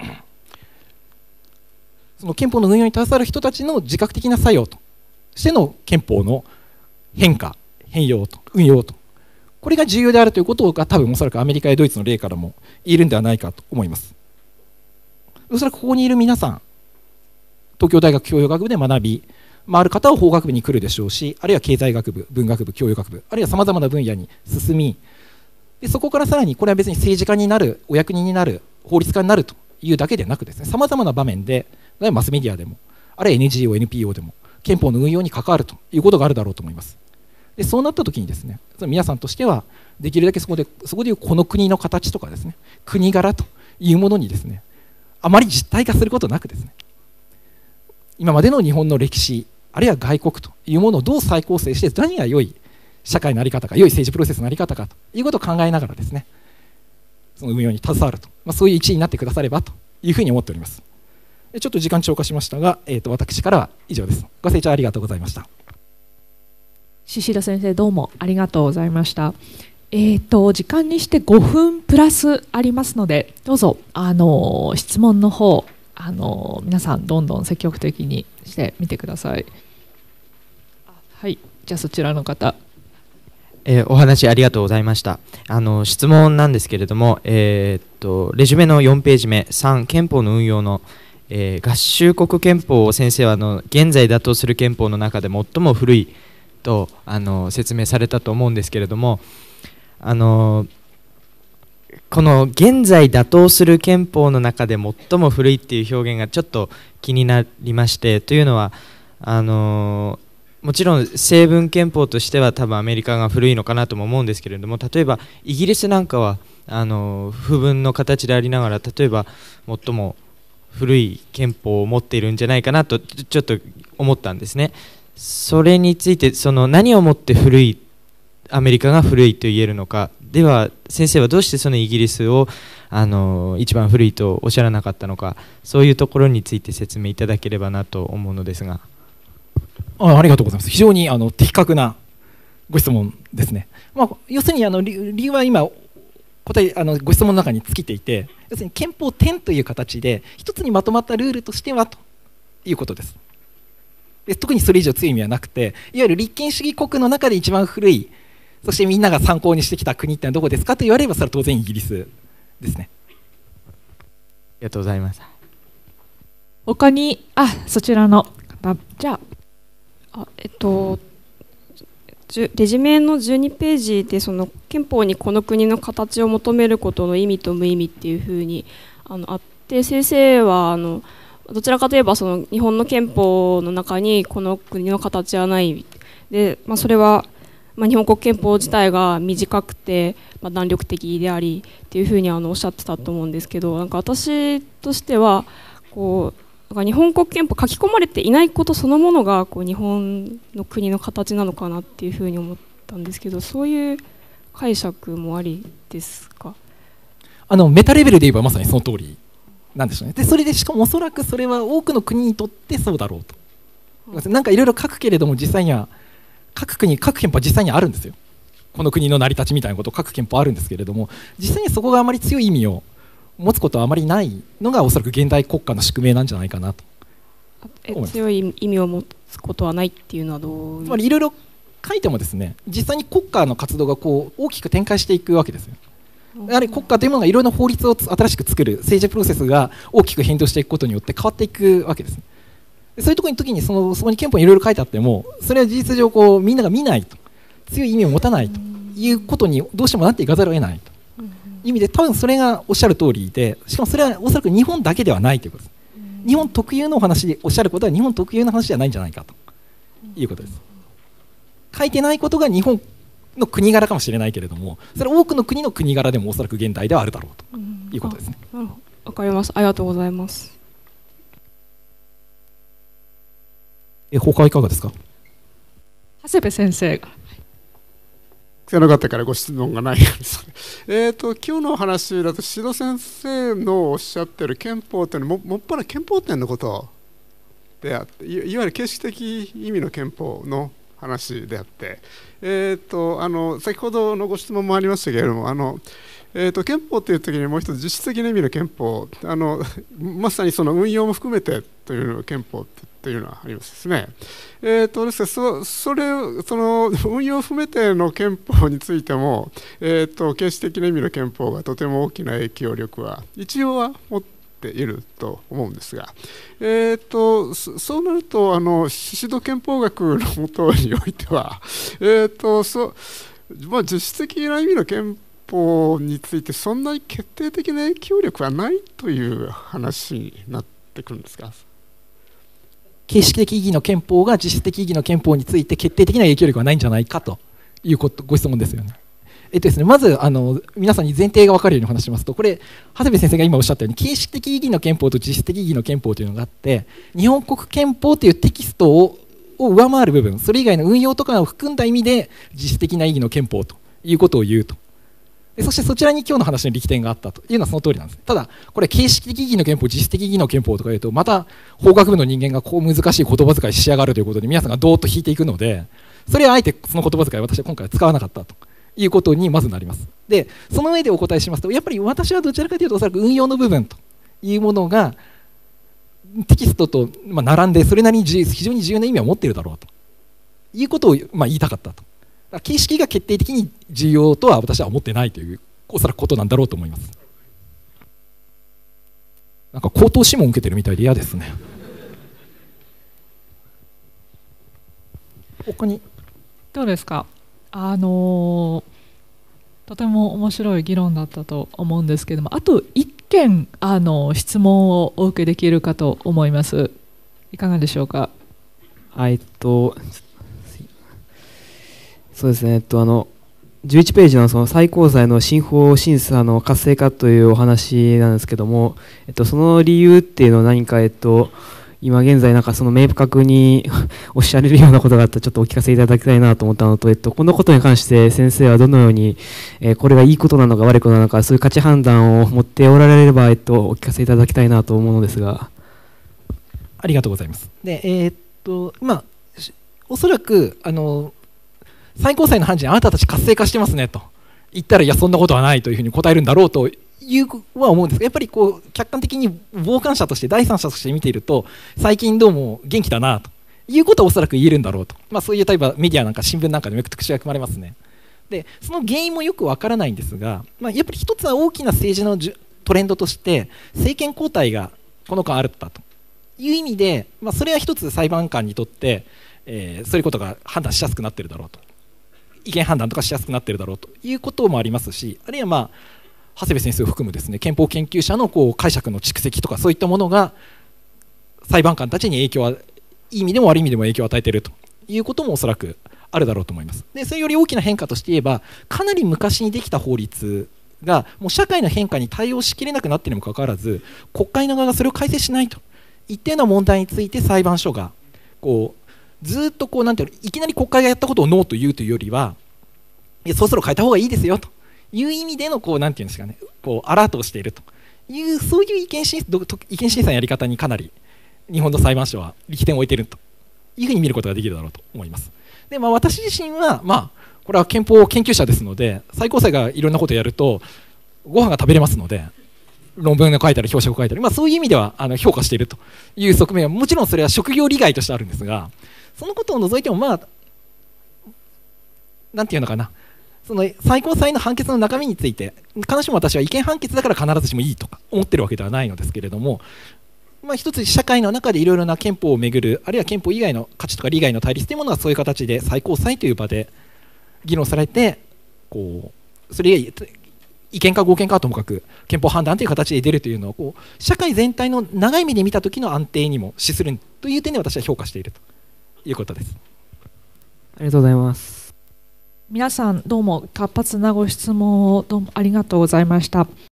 その憲法の運用に携わる人たちの自覚的な作用としての憲法の変化、変容と運用と、これが重要であるということが多分おそらくアメリカやドイツの例からも言えるんではないかと思います。おそらくここにいる皆さん、東京大学教養学部で学び、まあ、ある方は法学部に来るでしょうし、あるいは経済学部、文学部、教養学部、あるいはさまざまな分野に進み、でそこからさらにこれは別に政治家になる、お役人になる、法律家になるというだけでなくですね、さまざまな場面で、例えばマスメディアでも、あるいは エヌジーオー、エヌピーオー でも、憲法の運用に関わるということがあるだろうと思います。でそうなったときにですね、皆さんとしては、できるだけそこで、そこでいうこの国の形とかですね、国柄というものにですね、あまり実体化することなくですね、今までの日本の歴史、あるいは外国というものをどう再構成して、何が良い社会の在り方か、良い政治プロセスの在り方かということを考えながらですね、その運用に携わると、まあ、そういう一員になってくださればというふうに思っております。ちょっと時間超過しましたが、えー、と私からは以上です。ご清聴ありがとうございました。 宍戸先生、どうもありがとうございました。えー、と時間にしてごふんプラスありますので、どうぞあの質問の方、あの皆さんどんどん積極的にしてみてください。はい、じゃあそちらの方。 えー、お話ありがとうございました。あの質問なんですけれども、えー、っとレジュメのよんページ目さん、憲法の運用の、えー、合衆国憲法を先生はあの現在妥当する憲法の中で最も古いとあの説明されたと思うんですけれども、あのこの現在妥当する憲法の中で最も古いっていう表現がちょっと気になりまして、というのはあのもちろん成文憲法としては多分アメリカが古いのかなとも思うんですけれども、例えばイギリスなんかはあの不文の形でありながら、例えば最も古い憲法を持っているんじゃないかなとちょっと思ったんですね。それについてその何をもって古いアメリカが古いと言えるのか、では先生はどうしてそのイギリスをあの一番古いとおっしゃらなかったのか、そういうところについて説明いただければなと思うのですが。 あ, ありがとうございます。非常にあの的確なご質問ですね。まあ、要するにあの理由は今答えあのご質問の中に尽きていて、要するに憲法典という形で一つにまとまったルールとしてはということです。で特にそれ以上強い意味はなくて、いわゆる立憲主義国の中で一番古い、そしてみんなが参考にしてきた国ってのはどこですかと言われれば、それは当然イギリスですね。 ありがとうございます。 他にあそちらの方、じゃああえっとレジュメのじゅうにページでその憲法にこの国の形を求めることの意味と無意味っていうふうにあのあって、先生はあのどちらかといえばその日本の憲法の中にこの国の形はないで、まあ、それはまあ日本国憲法自体が短くてまあ弾力的でありっていうふうにあのおっしゃってたと思うんですけど、なんか私としてはこうなんか日本国憲法書き込まれていないことそのものがこう日本の国の形なのかなっていうふうに思ったんですけど、そういう解釈もありですか？ あのメタレベルで言えばまさにその通りなんでしょうね。でそれでしかもおそらくそれは多くの国にとってそうだろうと、うん、なんかいろいろ書くけれども実際には各国各憲法は実際にあるんですよ。この国の成り立ちみたいなことを書く憲法あるんですけれども、実際にそこがあまり強い意味を持つことはあまりないのがおそらく現代国家の宿命なんじゃないかなとえ強い意味を持つことはないっていうのはどういう？ つまりいろいろ書いてもですね、実際に国家の活動がこう大きく展開していくわけですよ。やはり国家というものがいろんな法律を新しく作る政治プロセスが大きく変動していくことによって変わっていくわけです。でそういうところに時にそのそこに憲法にいろいろ書いてあっても、それは事実上こうみんなが見ないと、強い意味を持たないということにどうしてもなっていかざるを得ないという意味で、多分それがおっしゃる通りで、しかもそれはおそらく日本だけではないということです。日本特有のお話でおっしゃることは日本特有の話じゃないんじゃないかということです。書いてないことが日本の国柄かもしれないけれども、それは多くの国の国柄でもおそらく現代ではあるだろうということですね。 なるほど、わかります。ありがとうございます。 え他はいかがですか？ 長谷部先生が。 生の方からご質問がないですえーと今日の話だと宍戸先生のおっしゃってる憲法というのは も, もっぱら憲法典のことであって、 い, いわゆる形式的意味の憲法の話であって、えーとあの先ほどのご質問もありましたけれども、あのえー、と憲法という時にもう一つ実質的な意味の憲法、あのまさにその運用も含めてという憲法というのはありますですね。えー、とですから そ, それその運用を含めての憲法についても、えー、と形式的な意味の憲法がとても大きな影響力は一応は持っていると思うんですが、えー、と そ, そうなるとあの宍戸憲法学のもとにおいては、えーとそまあ、実質的な意味の憲法についてそんなに決定的な影響力はないという話になってくるんですか？ 形式的意義の憲法が実質的意義の憲法について決定的な影響力はないんじゃないかということご質問ですよね。えっとですね、まずあの皆さんに前提が分かるようにお話しますと、これ長谷部先生が今おっしゃったように形式的意義の憲法と実質的意義の憲法というのがあって、日本国憲法というテキストをを上回る部分、それ以外の運用とかを含んだ意味で実質的な意義の憲法ということを言うと。でそしてそちらに今日の話の力点があったというのはその通りなんです。ただこれ形式的意義の憲法、実質的意義の憲法とかいうと、また法学部の人間がこう難しい言葉遣いしやがるということで皆さんがどーっと引いていくので、それはあえてその言葉遣いを私は今回は使わなかったということにまずなります。でその上でお答えしますと、やっぱり私はどちらかというとおそらく運用の部分というものがテキストとまあ並んでそれなりに非常に重要な意味を持っているだろうということをまあ言いたかったと。形式が決定的に重要とは私は思ってないというおそらくことなんだろうと思います。なんか口頭諮問を受けてるみたいで嫌ですね。他にどうですか？あのー、とても面白い議論だったと思うんですけども、あと一件あの質問をお受けできるかと思います。いかがでしょうか？ はあえっとそうですね、えっとあのじゅういちページのその最高裁の新法審査の活性化というお話なんですけども、えっと、その理由っていうのは何か、えっと、今現在なんかその明確におっしゃれるようなことがあったらちょっとお聞かせいただきたいなと思ったのと、えっと、このことに関して先生はどのように、えー、これがいいことなのか悪いことなのか、そういう価値判断を持っておられれば、えっと、お聞かせいただきたいなと思うのですが。 ありがとうございます。で、えーっとまあ、おそらくあの最高裁の判事にあなたたち活性化してますねと言ったら、いやそんなことはないというふうに答えるんだろうというは思うんですが、やっぱりこう客観的に傍観者として第三者として見ていると、最近どうも元気だなということはおそらく言えるんだろうと、まあ、そういう例えばメディアなんか新聞なんかでもよく特集が組まれますね。でその原因もよくわからないんですが、まあ、やっぱり一つは大きな政治のトレンドとして政権交代がこの間あったという意味で、まあ、それは一つ裁判官にとって、えー、そういうことが判断しやすくなっているだろうと、意見判断とかしやすくなっているだろうということもありますし、あるいは、まあ、長谷部先生を含むですね憲法研究者のこう解釈の蓄積とかそういったものが裁判官たちに影響は、いい意味でも悪い意味でも影響を与えているということもおそらくあるだろうと思います。でそれより大きな変化として言えば、かなり昔にできた法律がもう社会の変化に対応しきれなくなっているにもかかわらず、国会の側がそれを改正しないと一定の問題について裁判所がこうずっとこうなんていうの、いきなり国会がやったことをノーと言うというよりは、いやそろそろ変えた方がいいですよという意味でのこうなんていうんですかね、こうアラートをしているという、そういう意見審意見審査のやり方にかなり日本の裁判所は力点を置いているというふうに見ることができるだろうと思います。で、まあ、私自身は、まあ、これは憲法研究者ですので、最高裁がいろんなことをやるとご飯が食べれますので、論文を書いたり表紙を書いたり、まあ、そういう意味ではあの評価しているという側面はもちろんそれは職業利害としてあるんですが、そのことを除いても、まあなんていうのかな、その最高裁の判決の中身について必ずしも私は違憲判決だから必ずしもいいとか思ってるわけではないのですけれども、まあ、一つ社会の中でいろいろな憲法をめぐる、あるいは憲法以外の価値とか利害の対立というものがそういう形で最高裁という場で議論されて、こうそれ違憲か合憲かはともかく憲法判断という形で出るというのをこう社会全体の長い目で見た時の安定にも資するという点で私は評価しているということです。 ありがとうございます。 皆さんどうも活発なご質問をどうもありがとうございました。